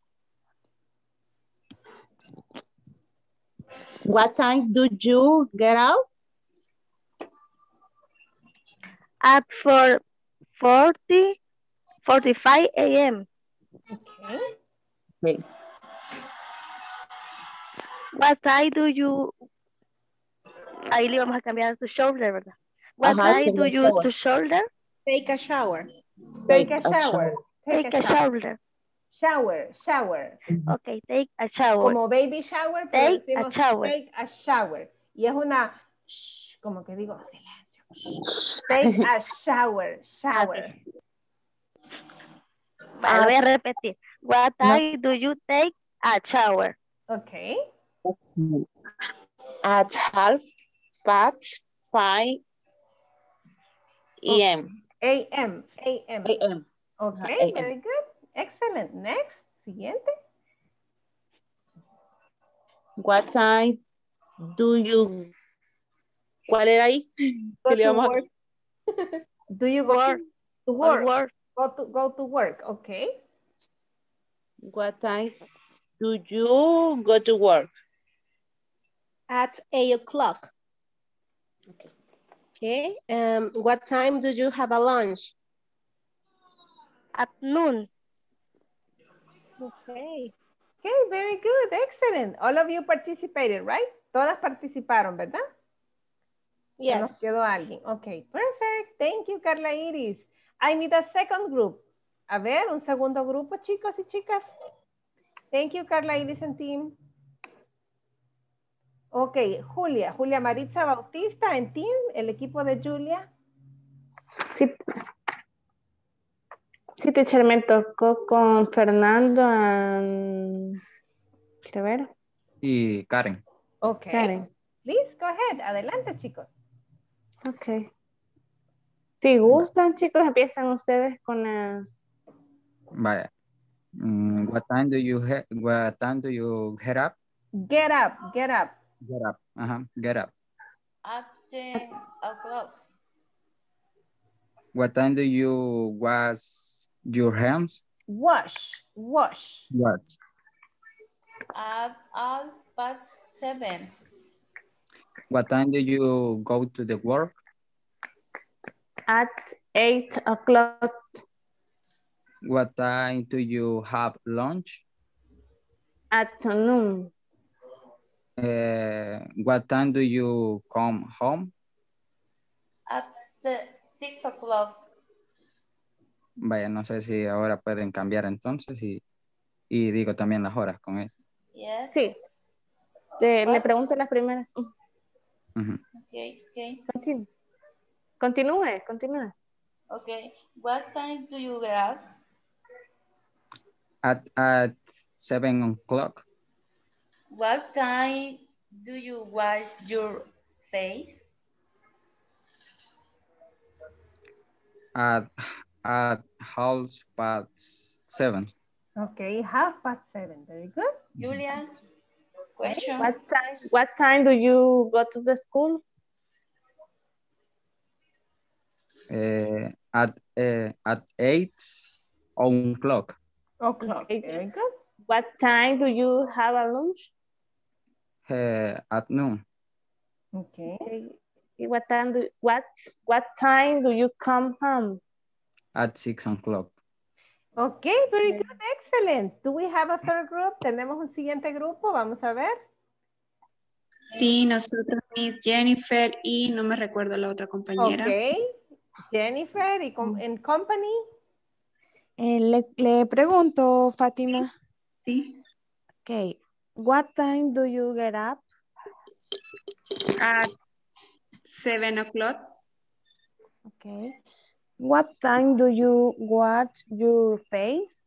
What time do you get out? At four forty, forty-five a m Okay. Okay. What time do you, ahí le vamos a cambiar to shoulder, ¿verdad? What Ajá, time do you shower. to shoulder? Take a shower. Take a shower. Take a shoulder. Shower, shower. Okay, take a shower. Como baby shower, pero Take a decimos shower. take a shower. Y es una, shh, como que digo, silencio. Shh. Take a shower, shower. Okay. Vale, lo voy a repetir. What time do you take a shower? Okay. At half past five A M. A M, A M. A M. Okay, A M. very good. Excellent. Next, siguiente. What time do you... ¿Cuál era ahí? Go ¿Qué le to vamos a- work. Do you go Work. to Or work? work. Go to, go to work, okay. What time do you go to work? At eight o'clock. Okay. Okay. Um, what time do you have a lunch? At noon. Okay. Okay, very good, excellent. All of you participated, right? Todas participaron, ¿verdad? Yes. Se nos quedó alguien. Ok, perfect. Thank you, Carla Iris. I need a second group. A ver, un segundo grupo, chicos y chicas. Thank you, Carla Iris and team. Ok, Julia. Julia Maritza Bautista en team, el equipo de Julia. Sí, sí, teacher, me tocó con Fernando and... Quiero ver. Y Karen. Ok. Karen. Please, go ahead. Adelante, chicos. Ok. Si gustan, chicos, empiezan ustedes con las... Vaya. Mm, what time do you he- what time do you get up? Get up, get up. Get up. Ajá, get up. At ten o'clock. What time do you wash your hands? Wash, wash. What? At half past seven. What time do you go to the work? At eight o'clock. What time do you have lunch? At noon. Uh, what time do you come home? At se- six o'clock. Vaya, no sé si ahora pueden cambiar entonces y, y digo también las horas con él. Yes. Sí. Le, le What? pregunto las primeras. Ujú. Okay, okay. Continúe. Continúe, continúe. Okay. What time do you get up? At, at seven o'clock. What time do you wash your face? At, at half past seven. Okay, half past seven. Very good. Julia, question. What time, what time do you go to the school? Uh, at, uh, at eight o'clock. O'clock. Okay. Very good. What time do you have a lunch? Uh, at noon. Okay. Okay. What time do what what time do you come home? At six o'clock. Okay, very good. Excellent. Do we have a third group? ¿Tenemos un siguiente grupo? Vamos a ver. Sí, nosotros, Miss Jennifer, y no me recuerdo la otra compañera. Okay. Jennifer y com en company. Eh, le, le pregunto, Fátima. Sí. Okay. What time do you get up? At seven o'clock. Okay. What time do you wash your face?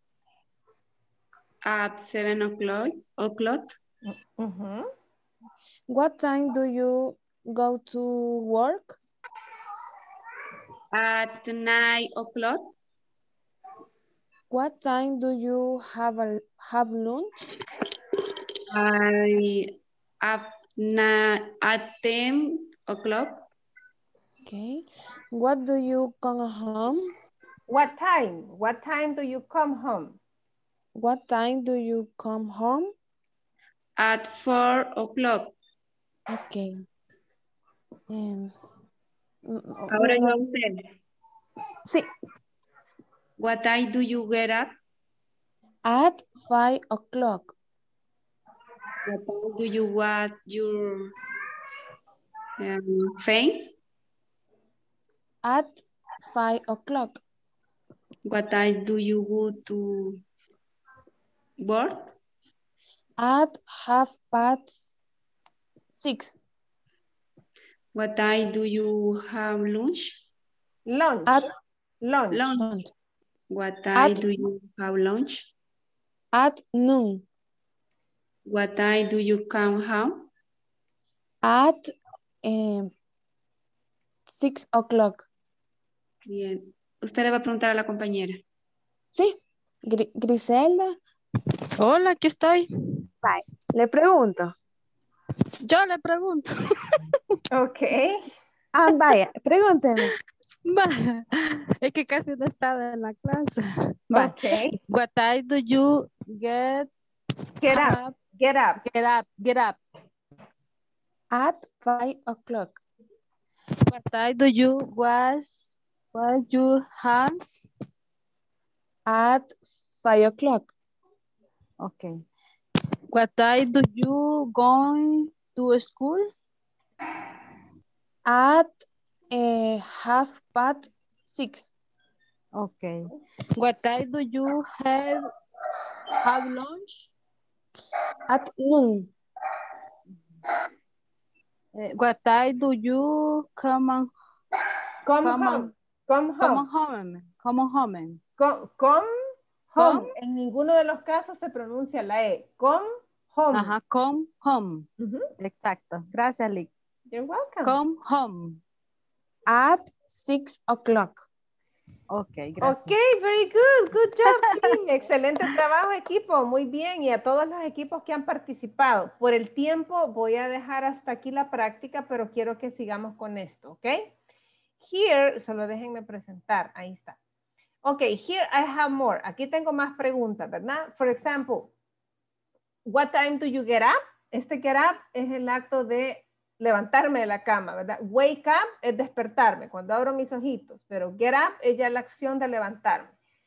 At seven o'clock. O'clock. Uh-huh. What time do you go to work? At nine o'clock. What time do you have a, have lunch? I at na at ten o'clock. Okay. What do you come home? What time? What time do you come home? What time do you come home? At four o'clock. Okay. Um, Ahora yo a usted. Sí. What time do you get up? At five o'clock. What time do you wash your um, face? At five o'clock. What time do you go to work? At half past six. What time do you have lunch? Lunch. At lunch. Lunch. What time At, do you have lunch? At noon. What time do you come home? At um, six o'clock. Bien. Usted le va a preguntar a la compañera. Sí. Gr Griselda. Hola, aquí estoy. Bye. Le pregunto. Yo le pregunto. Ok. Ah, vaya, pregúnteme. Va. Es que casi no estaba en la clase. Va. Ok. What time do you get Get up. Get up. Get up. Get up. At five o'clock. What time do you wash wash your hands? At five o'clock. Okay. What time do you go to school? At uh, half past six. Okay. What time do you have have lunch? At noon. Uh, what time do you come on Come, come home. on Come come on home. home? Come on home. Come, come Come. home. En ninguno de los casos se pronuncia la E. Come home. Ajá, come home. Ujú. Exacto. Gracias, Lick. You're welcome. Come home. At six o'clock. Ok, gracias. Ok, very good. Good job, team. Excelente trabajo, equipo. Muy bien. Y a todos los equipos que han participado. Por el tiempo voy a dejar hasta aquí la práctica, pero quiero que sigamos con esto, ¿ok? Here, solo déjenme presentar. Ahí está. Ok, here I have more. Aquí tengo más preguntas, ¿verdad? For example, what time do you get up? Este get up es el acto de levantarme de la cama, ¿verdad? Wake up es despertarme cuando abro mis ojitos, pero get up es ya la acción de levantarme.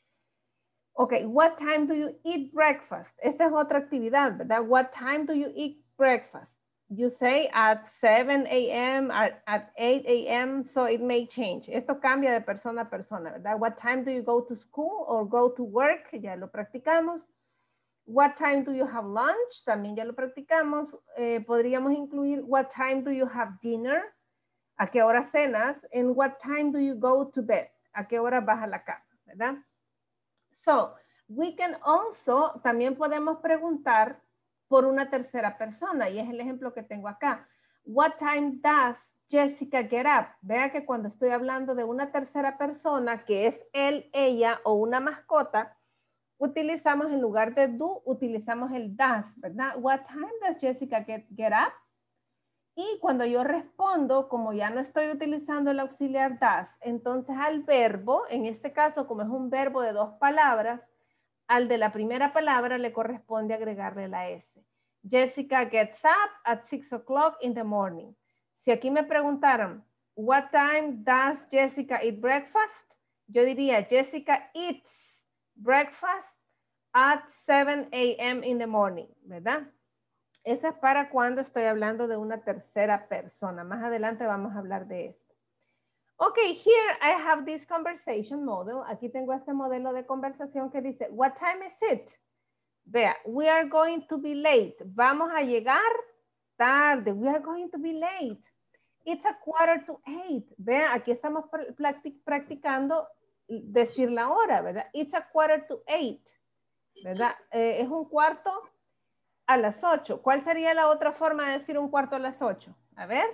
Ok, what time do you eat breakfast? Esta es otra actividad, ¿verdad? What time do you eat breakfast? You say at seven a m, at, at eight a m, so it may change. Esto cambia de persona a persona, ¿verdad? What time do you go to school or go to work? Ya lo practicamos. What time do you have lunch? También ya lo practicamos. Eh, podríamos incluir what time do you have dinner? ¿A qué hora cenas? And what time do you go to bed? ¿A qué hora vas a la cama? ¿Verdad? So, we can also, también podemos preguntar por una tercera persona, y es el ejemplo que tengo acá. What time does Jessica get up? Vea que cuando estoy hablando de una tercera persona, que es él, ella o una mascota, utilizamos en lugar de do, utilizamos el does, ¿verdad? What time does Jessica get, get up? Y cuando yo respondo, como ya no estoy utilizando el auxiliar does, entonces al verbo, en este caso, como es un verbo de dos palabras, al de la primera palabra le corresponde agregarle la S. Jessica gets up at six o'clock in the morning. Si aquí me preguntaron, what time does Jessica eat breakfast? Yo diría, Jessica eats breakfast at seven a m in the morning, ¿verdad? Eso es para cuando estoy hablando de una tercera persona. Más adelante vamos a hablar de esto. Ok, here I have this conversation model. Aquí tengo este modelo de conversación que dice, what time is it? Vea, we are going to be late. Vamos a llegar tarde. We are going to be late. It's a quarter to eight. Vea, aquí estamos practicando decir la hora, ¿verdad? It's a quarter to eight, ¿verdad? Eh, es un cuarto a las ocho. ¿Cuál sería la otra forma de decir un cuarto a las ocho? A ver.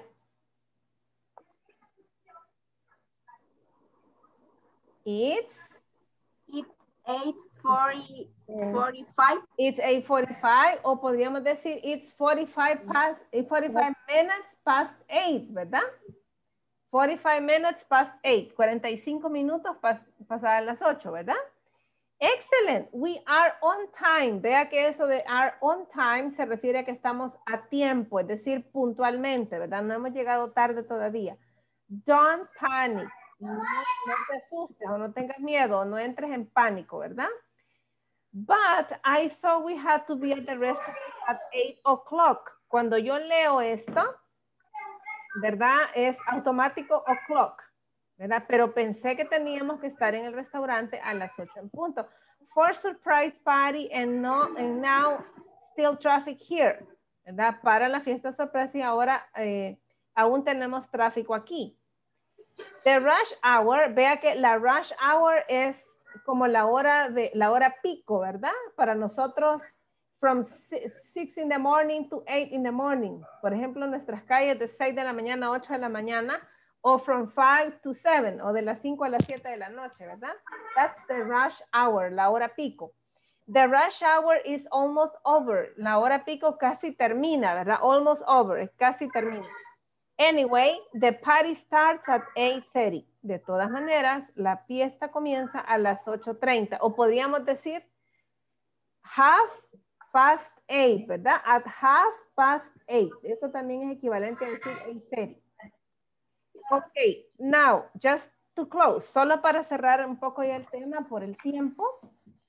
It's, it's eight forty-five. It's eight forty-five, o podríamos decir it's forty-five past, forty-five minutes past eight, ¿verdad? forty-five minutes past eight, cuarenta y cinco minutos pas, pasadas las ocho, ¿verdad? Excellent, we are on time. Vea que eso de are on time se refiere a que estamos a tiempo, es decir, puntualmente, ¿verdad? No hemos llegado tarde todavía. Don't panic. No, no te asustes o no tengas miedo, no entres en pánico, ¿verdad? But I thought we had to be at the restaurant at eight o'clock. Cuando yo leo esto, ¿verdad? Es automático o'clock, ¿verdad? Pero pensé que teníamos que estar en el restaurante a las ocho en punto. For surprise party and, no, and now still traffic here, ¿verdad? Para la fiesta sorpresa y ahora eh, aún tenemos tráfico aquí. The rush hour, vea que la rush hour es como la hora de la hora pico, ¿verdad? Para nosotros, from six in the morning to eight in the morning. Por ejemplo, nuestras calles de seis de la mañana a ocho de la mañana, o from five to seven, o de las cinco a las siete de la noche, ¿verdad? That's the rush hour, la hora pico. The rush hour is almost over. La hora pico casi termina, ¿verdad? Almost over, casi termina. Anyway, the party starts at eight thirty. De todas maneras, la fiesta comienza a las ocho treinta. O podríamos decir half past eight, ¿verdad? At half past eight. Eso también es equivalente a decir eight thirty. Ok, now, just to close. Solo para cerrar un poco ya el tema por el tiempo.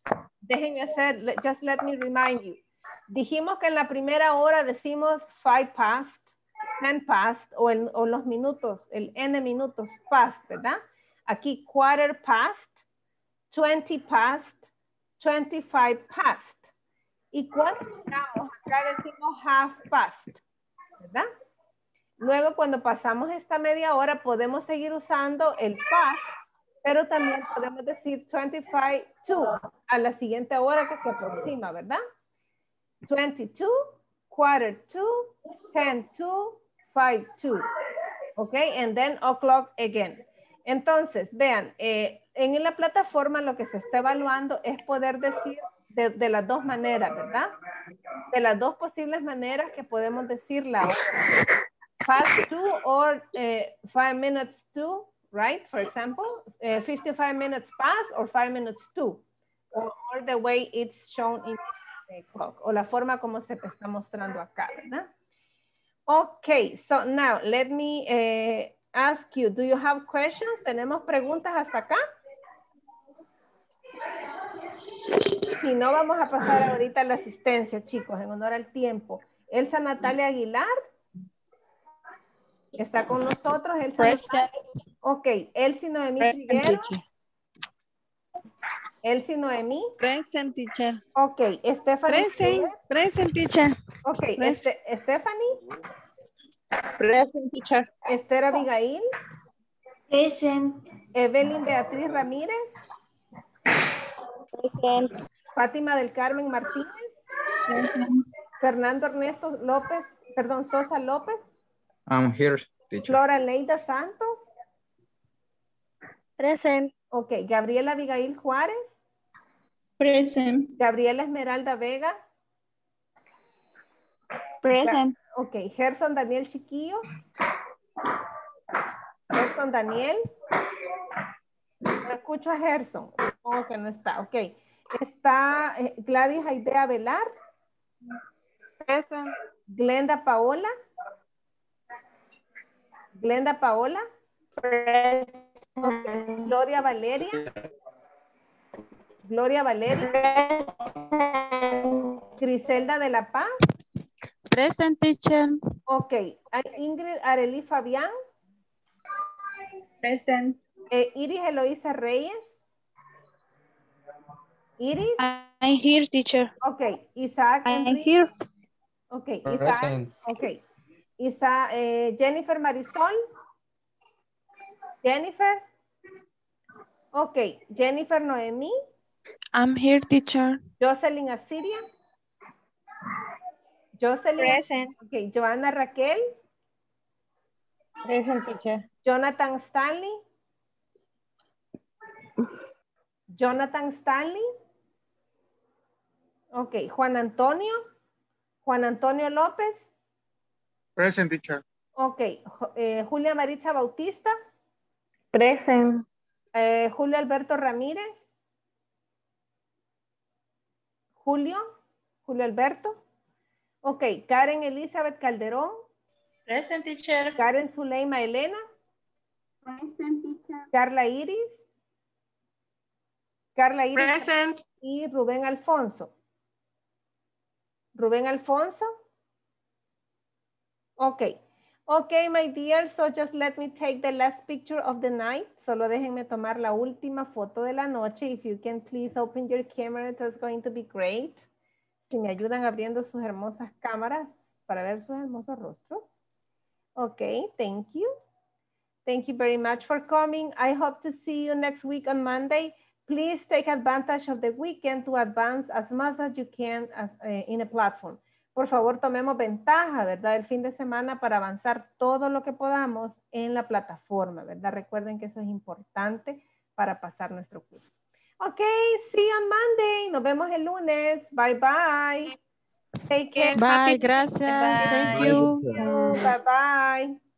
déjenme hacer, le- just let me remind you. Dijimos que en la primera hora decimos five past, ten past, o, el, o los minutos, el n minutos past, ¿verdad? Aquí quarter past, twenty past, twenty-five past. Y cuando llegamos, acá decimos half past, ¿verdad? Luego cuando pasamos esta media hora podemos seguir usando el past, pero también podemos decir twenty-five to a la siguiente hora que se aproxima, ¿verdad? twenty-two, quarter to, ten to, five to. Ok, and then o'clock again. Entonces, vean, eh, en la plataforma lo que se está evaluando es poder decir de, de las dos maneras, ¿verdad? De las dos posibles maneras que podemos decir la hora. Past two or uh, five minutes to, right? For example, uh, fifty-five minutes past or five minutes to, or, or the way it's shown in the clock, o la forma como se está mostrando acá, ¿verdad? Okay, so now let me uh, ask you, do you have questions? ¿Tenemos preguntas hasta acá? Si no, vamos a pasar ahorita a la asistencia, chicos, en honor al tiempo. Elsa Natalia Aguilar. ¿Está con nosotros? Elsa Natalia. Ok, Elsie Noemí Triguero. Elsie Noemí. Present, teacher. Ok, Stephanie. Present, present, teacher. Ok, este, Stephanie. Present, teacher. Esther Abigail. Present. Evelyn Beatriz Ramírez. Present. Fátima del Carmen Martínez. Present. Fernando Ernesto López, perdón, Sosa López. I'm here, teacher. Flora Leida Santos. Present. Ok, Gabriela Abigail Juárez. Present. Gabriela Esmeralda Vega. Present. Ok, Gerson Daniel Chiquillo. Gerson Daniel. No escucho a Gerson. Supongo que no está. Ok. Está eh, Gladys Aidea Velar. Present. Glenda Paola. Glenda Paola. Present. Okay. Gloria Valeria. Gloria Valeria. Griselda de la Paz. Present, teacher. Ok. Ingrid Arely Fabián. Present. Eh, Iris Eloísa Reyes. Iris. I'm here, teacher. Ok. Isaac. I'm Enrique. here. Ok. Isaac. Present. Ok. Isa, eh, Jennifer Marisol. Jennifer. Ok. Jennifer Noemí. I'm here, teacher. Jocelyn Asiria. Jocelyn. Present. Ok. Joana Raquel. Present, teacher. Jonathan Stanley. Jonathan Stanley. Ok. Juan Antonio. Juan Antonio López. Present, teacher. Ok. Eh, Julia Maritza Bautista. Present. Eh, Julio Alberto Ramírez. Julio. Julio Alberto. Ok. Karen Elizabeth Calderón. Present, teacher. Karen Zuleima Elena. Present, teacher. Carla Iris. Carla Iris. Present. Y Rubén Alfonso. Rubén Alfonso. Ok. Ok, my dear, so just let me take the last picture of the night. Solo déjenme tomar la última foto de la noche. If you can please open your camera, that's going to be great. Si me ayudan abriendo sus hermosas cámaras para ver sus hermosos rostros. Ok, thank you. Thank you very much for coming. I hope to see you next week on Monday. Please take advantage of the weekend to advance as much as you can as, uh, in a platform. Por favor, tomemos ventaja, ¿verdad? El fin de semana para avanzar todo lo que podamos en la plataforma, ¿verdad? Recuerden que eso es importante para pasar nuestro curso. Ok, see you on Monday. Nos vemos el lunes. Bye, bye. Take care. Bye, Happy- gracias. Bye. Thank you. Bye, bye.